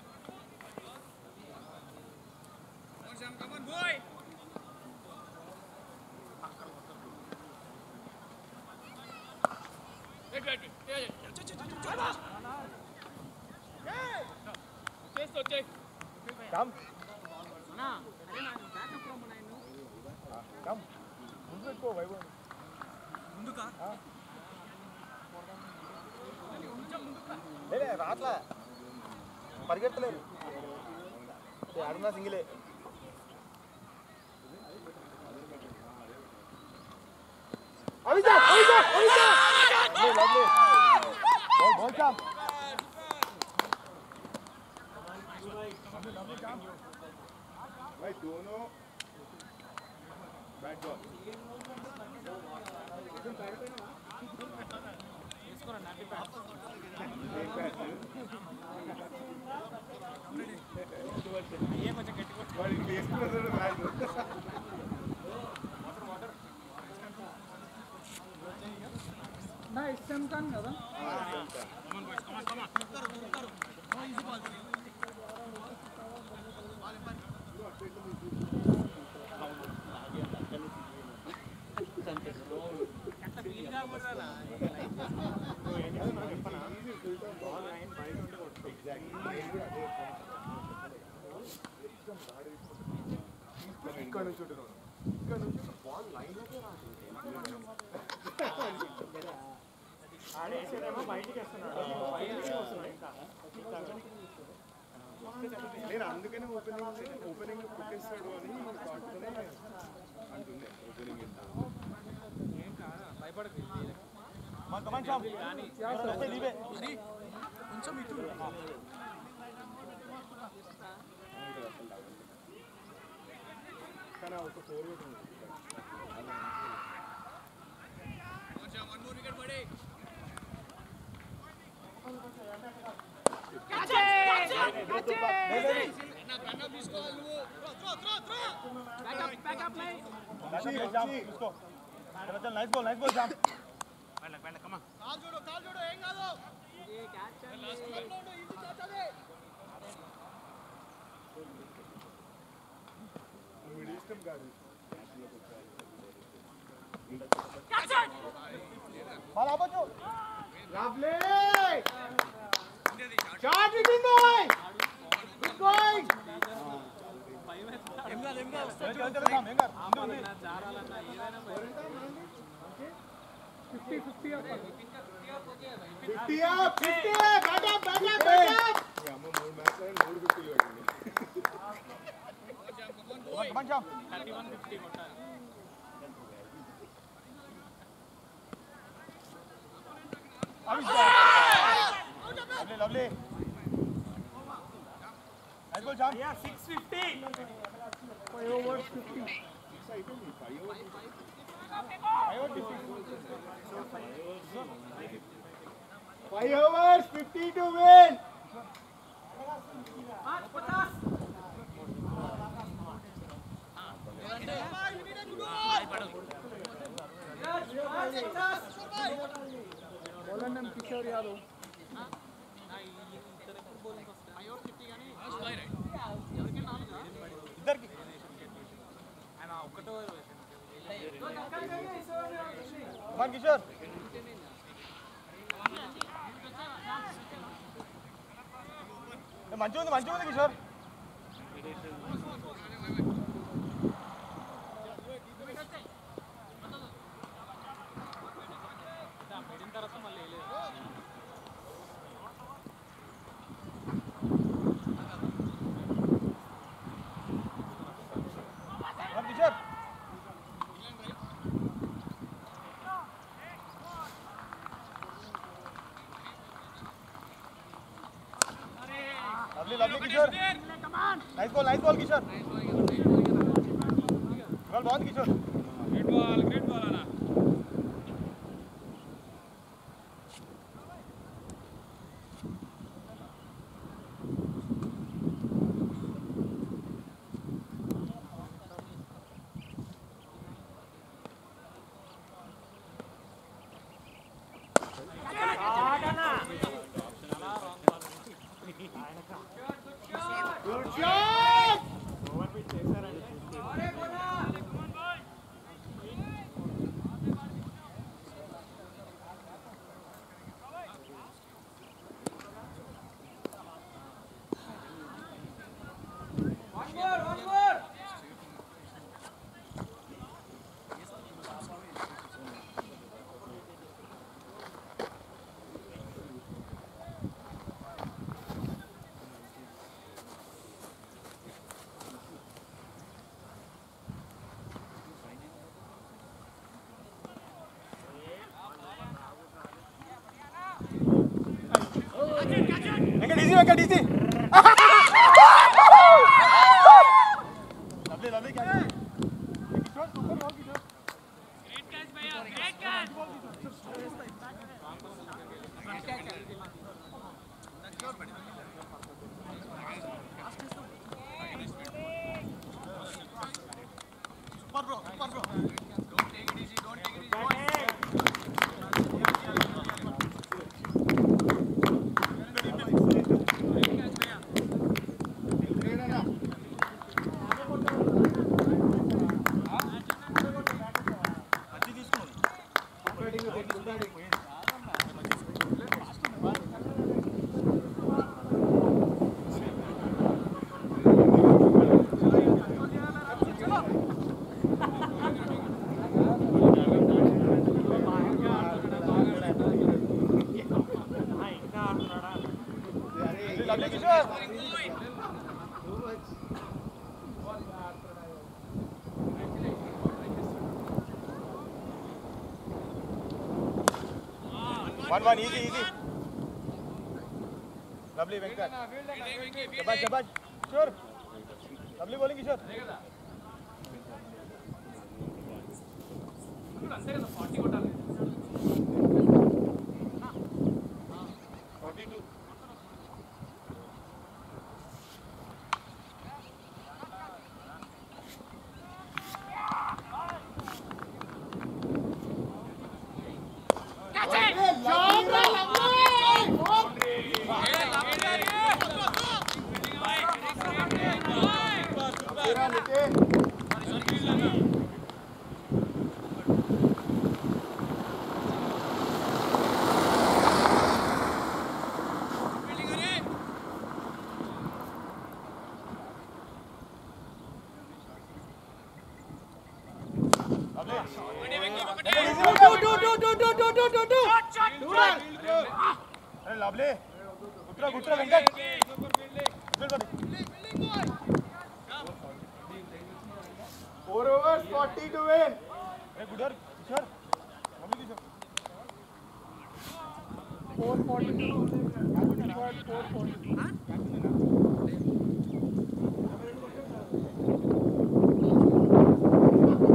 ముందు పెట్టుకో వైభవ్ ముందుకా లే రాట్లా పరిగెత్తలేదు ఆడున్నా సింగిలే दोनों बैट बॉल ना इस्तेम कान కదా ఇక్కడ నుంచి బాల్ లైన్ అయితే నేను అందుకనే ఓపెనింగ్ కొట్టేస్తాడు అని థాట్తోనే అంటుండే ఓపెనింగ్ భయపడకు కమాన్ జామ్ లీవే కొంచెం ఇటు కానీ ఒక 4 వికెట్ ఉంది నైస్ బాల్ జామ్ మిడిల్ ఇష్టం కాదు బాల్ ఆపొచ్చు Lovely! Shot it in boy! Good going! జారాలన్నా ఏదైనా 50-50 up. 50 up! 50 up! Back up! Back up! Back up! అమ్మ 3 మ్యాచ్లు 3 50 కొట్టింది. కమాన్ జామ్ 31-50 కొట్టాలి lovely. Nice ball, John. Yeah, 650. 5 overs 50. 5 overs, 50 to win. Bowler name Kishore Yadav. Kishore మంచిగా ఉంది Kishore. Lovely Kishore. Nice ball Kishore. Ball Kishore. Great ball Anna. Venkat easy. Lovely catch. Kishore, super ball Kishore. Great catch, Bhaiya. Great catch. Super bro. Don't take it easy. Lovely Kishore. One easy. Lovely Venkat. Shabash. Sure. Lovely bowling Kishore. అంతే కదా 40 కొట్టాలి. 42. Lovely. Gutra Venkat. Good body. 4 overs, 40 to win. Hey, good work, Kishore. Lovely Kishore. 440.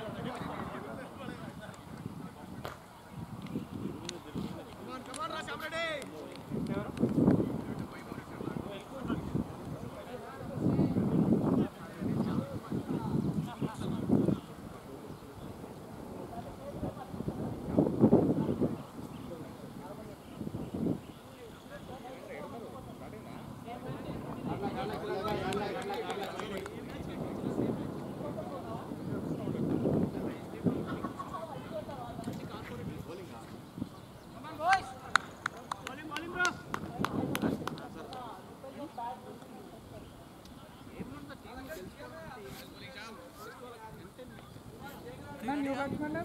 New batsman.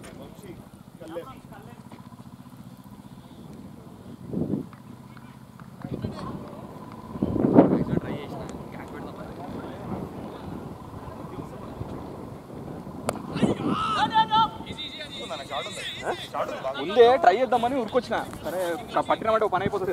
ముందే try చేద్దామని ఉరికొచ్చిన సరే పట్టినమంటే ఒక పని అయిపోతుంది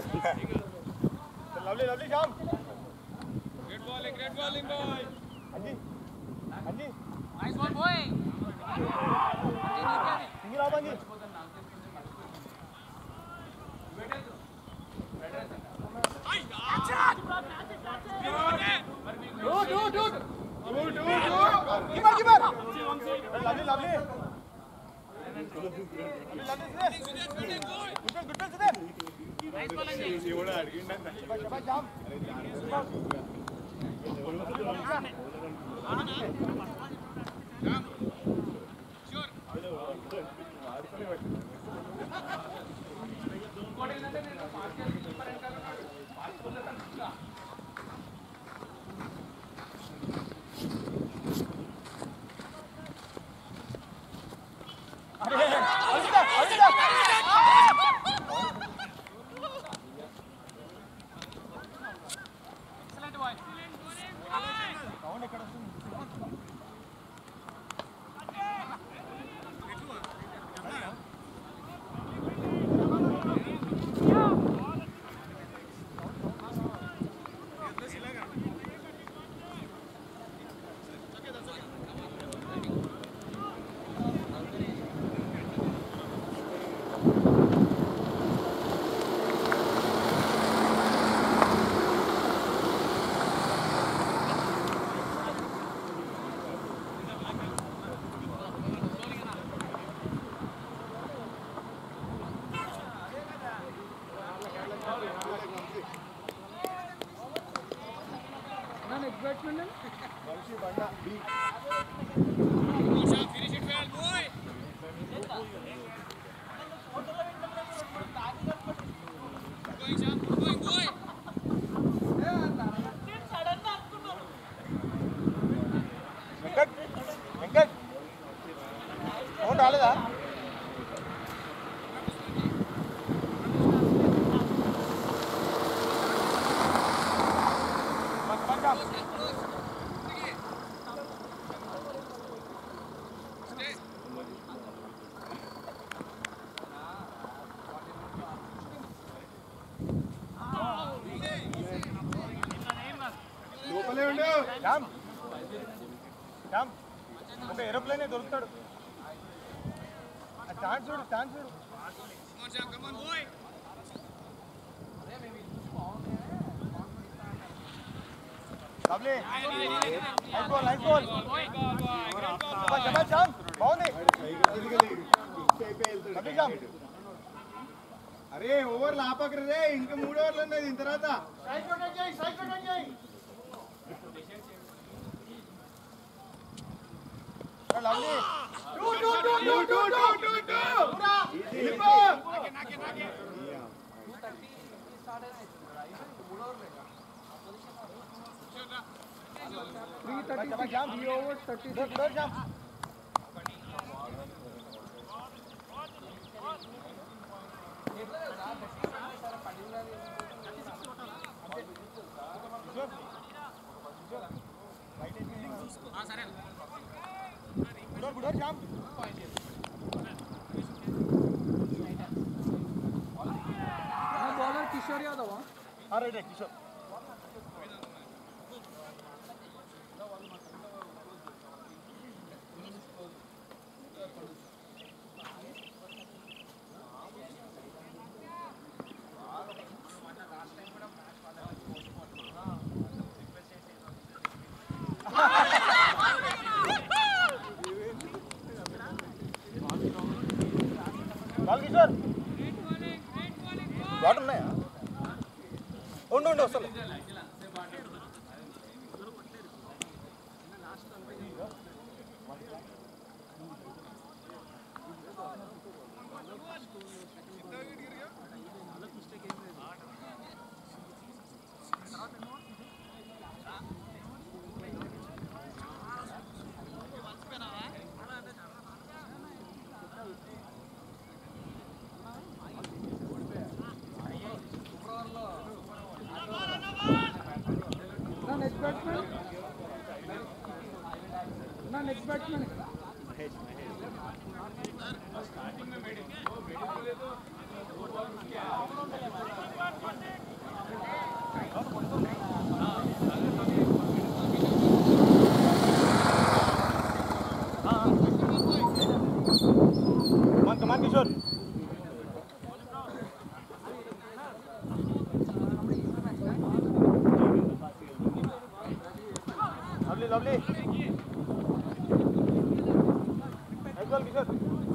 Next batsman. Finish it well, boy. Going, Sham. Going, boy. Venkat phone రాలేదా లోపలే ఉండు రామ్ రామ్ ఒక ఏరోప్లేనే దొరుకుతాడు ఛాన్స్ చూడు ఛాన్స్ చూడు Come on, Sham. Come on, boy. Lovely nice ball nice ball Sham బాగుంది లవ్లీ శామ్ అరే ఓవర్లు ఆపకరే ఇంకా 3 ఓవర్లు ఉన్నాయి దీని తర్వాత lovely bowler Kishore Yadav right Kishore ball Kishore ball ఉన్నాయా ఉండు ఉండు వస్తాను next batsmen next batsmen come on Kishore lovely lovely nice ball kishore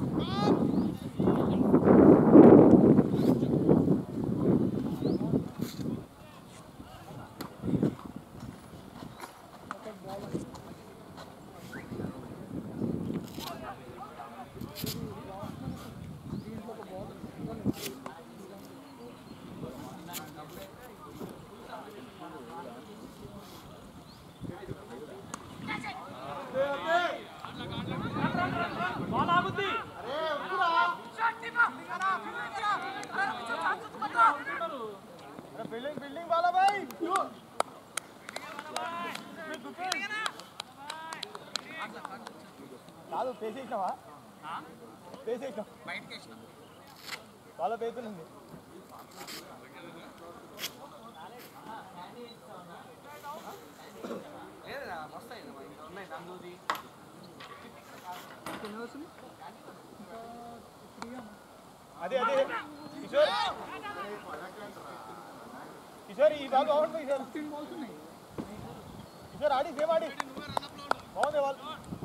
building वाला भाई కాదు పేసేసినావా పేసేసినా వాళ్ళ పేతులుంది అదే అదే కిషోర్ కిషోర్ ఈ బాల్ బాగుంటుంది కిషోర్ 15 balls ఉన్నాయి కిషోర్ ఆడి సేమ్ ఆడి బాగుంది బాల్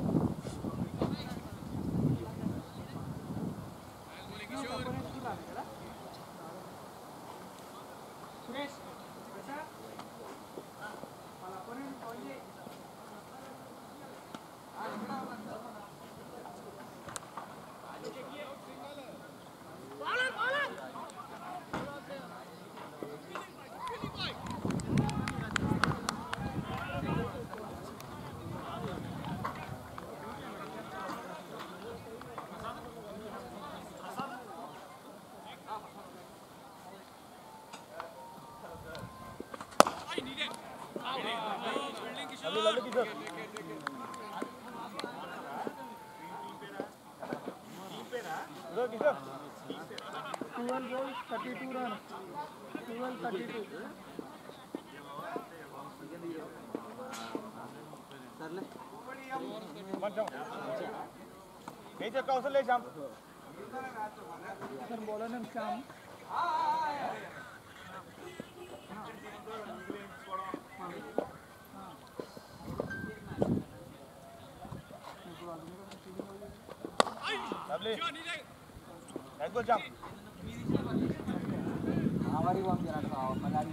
సురేష్ వాళ్ళ అపోనెంట్ కాల్ చేయి lovely కిషోర్ 12 balls 32 runs 12-32 కొంచెం ఏ చెక్క అవసరం లేదు Shyam sir bowler name Shyam lovely nice ball Shyam ఆవాడి పంపిరా మళ్ళీ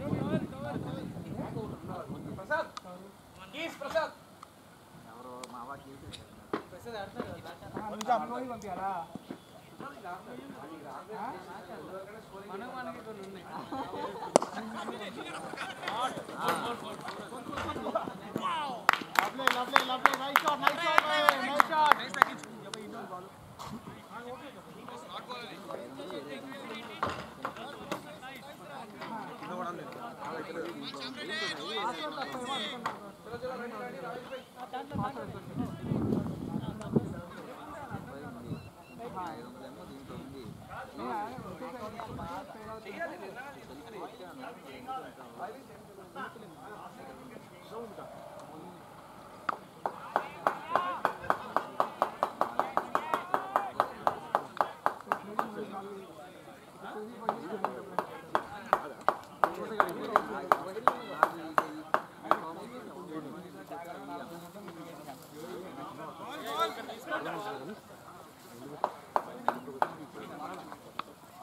ప్రసాద్ కీస్ ప్రసాద్ ఎవరో మావా కేసు ప్రసాద్ ఆడతారు మనోడి పంపించాలా మనకి కొన్ని ఉన్నాయి lovely nice shot nice package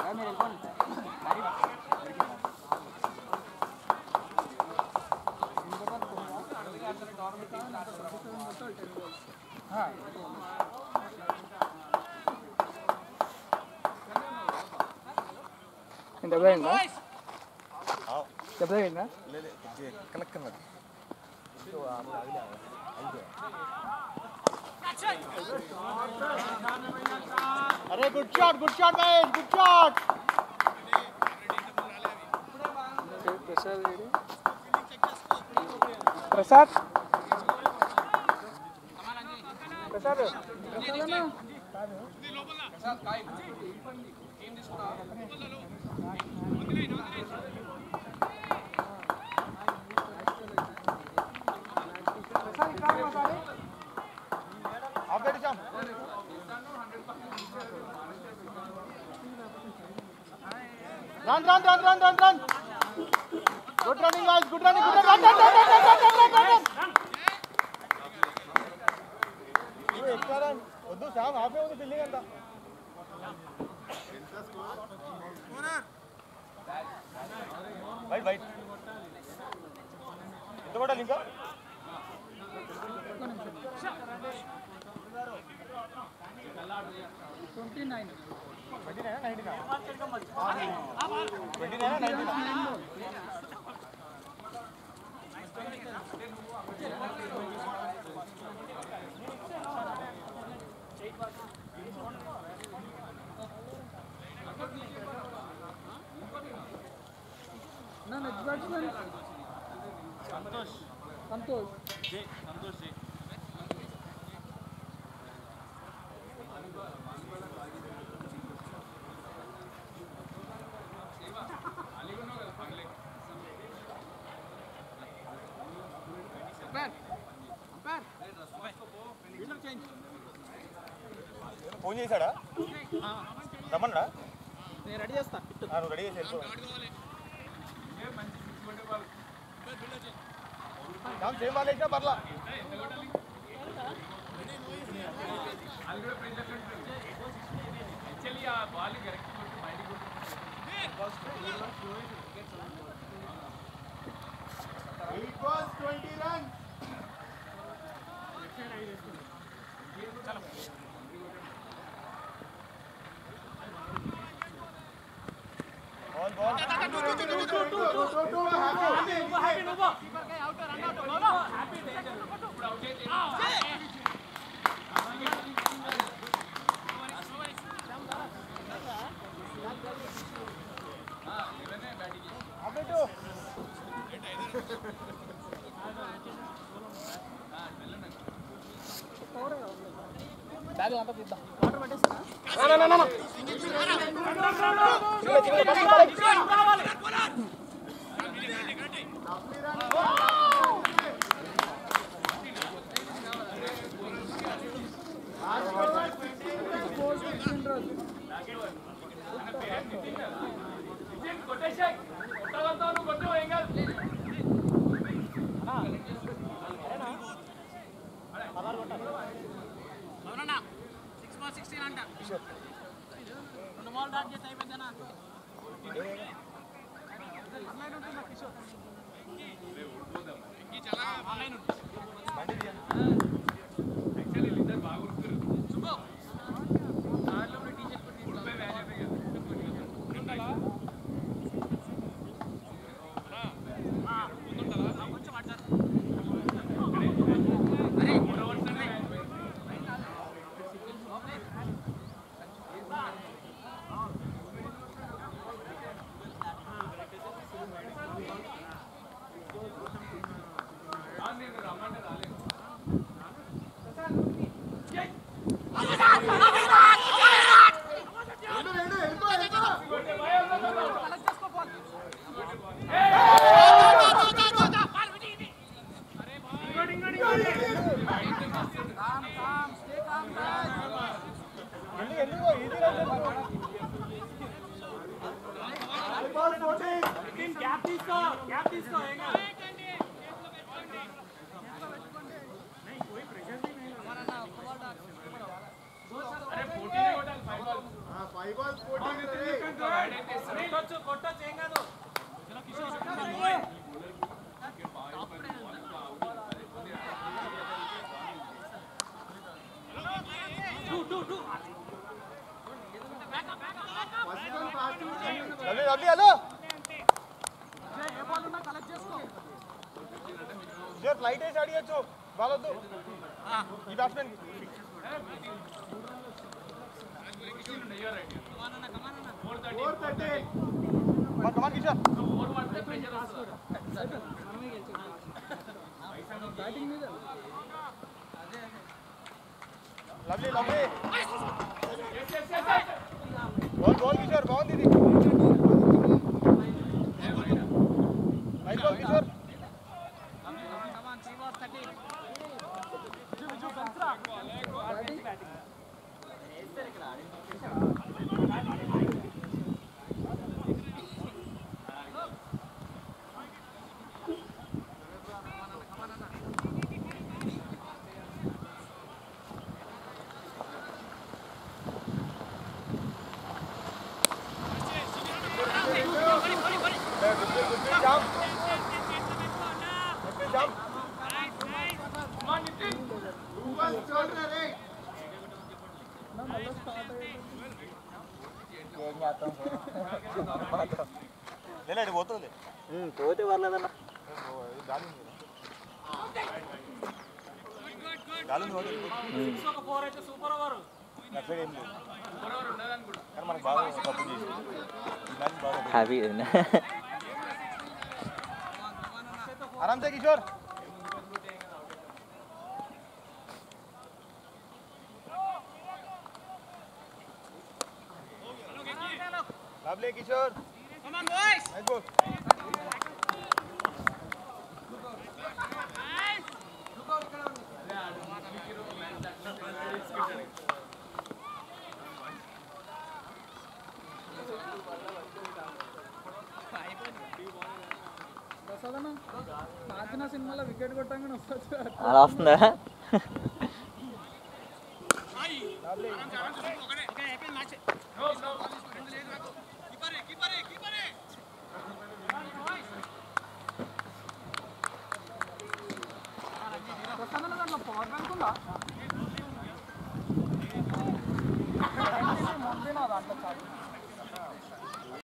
దెబ్బ అయిందా దెబ్బ అయిందా కనెక్ట్ అన్నది అరే good shot Mahesh good shot Prasad Run. Good running, guys. Good running. Run. Extra run. వద్దు సామ్ ఆపే ఉంది ఫీల్డింగ్ అంతా. వైట్. ఎంత పడాలి ఇంకా? 29. 29 next batsman Santosh J. Phone చేశాడా రమ్మన్నా నేను రెడీ చేస్తా నువ్వు రెడీ చేసి వెళ్ళిపో సేమ్ బాల్ వేసినా పర్లా It was 20 runs. Ball. Bag అంతా తీద్దాం వాటర్ పట్టేస్తా ఫ్లైట్ వేసి అడిగచ్చు వాళ్ళొద్దు ఈ batsmen come on Kishore lovely lovely goal Kishore బాగుంది ఇది నైస్ బాల్ కిషోర్ పోతుంది పోతే పర్లేదన్న హ్యాపీ ఆరామ్ సే Kishore lovely Kishore Come on, boys! Nice ball ప్రసాదన్న నాచిన సినిమాలో వికెట్ కొట్టంగానే వస్తుంది అలా వస్తుందా ప్రసాదన్న దాంట్లో పవర్ బ్యాంక్ ఉందా ముందే నా దాంట్లో చాలు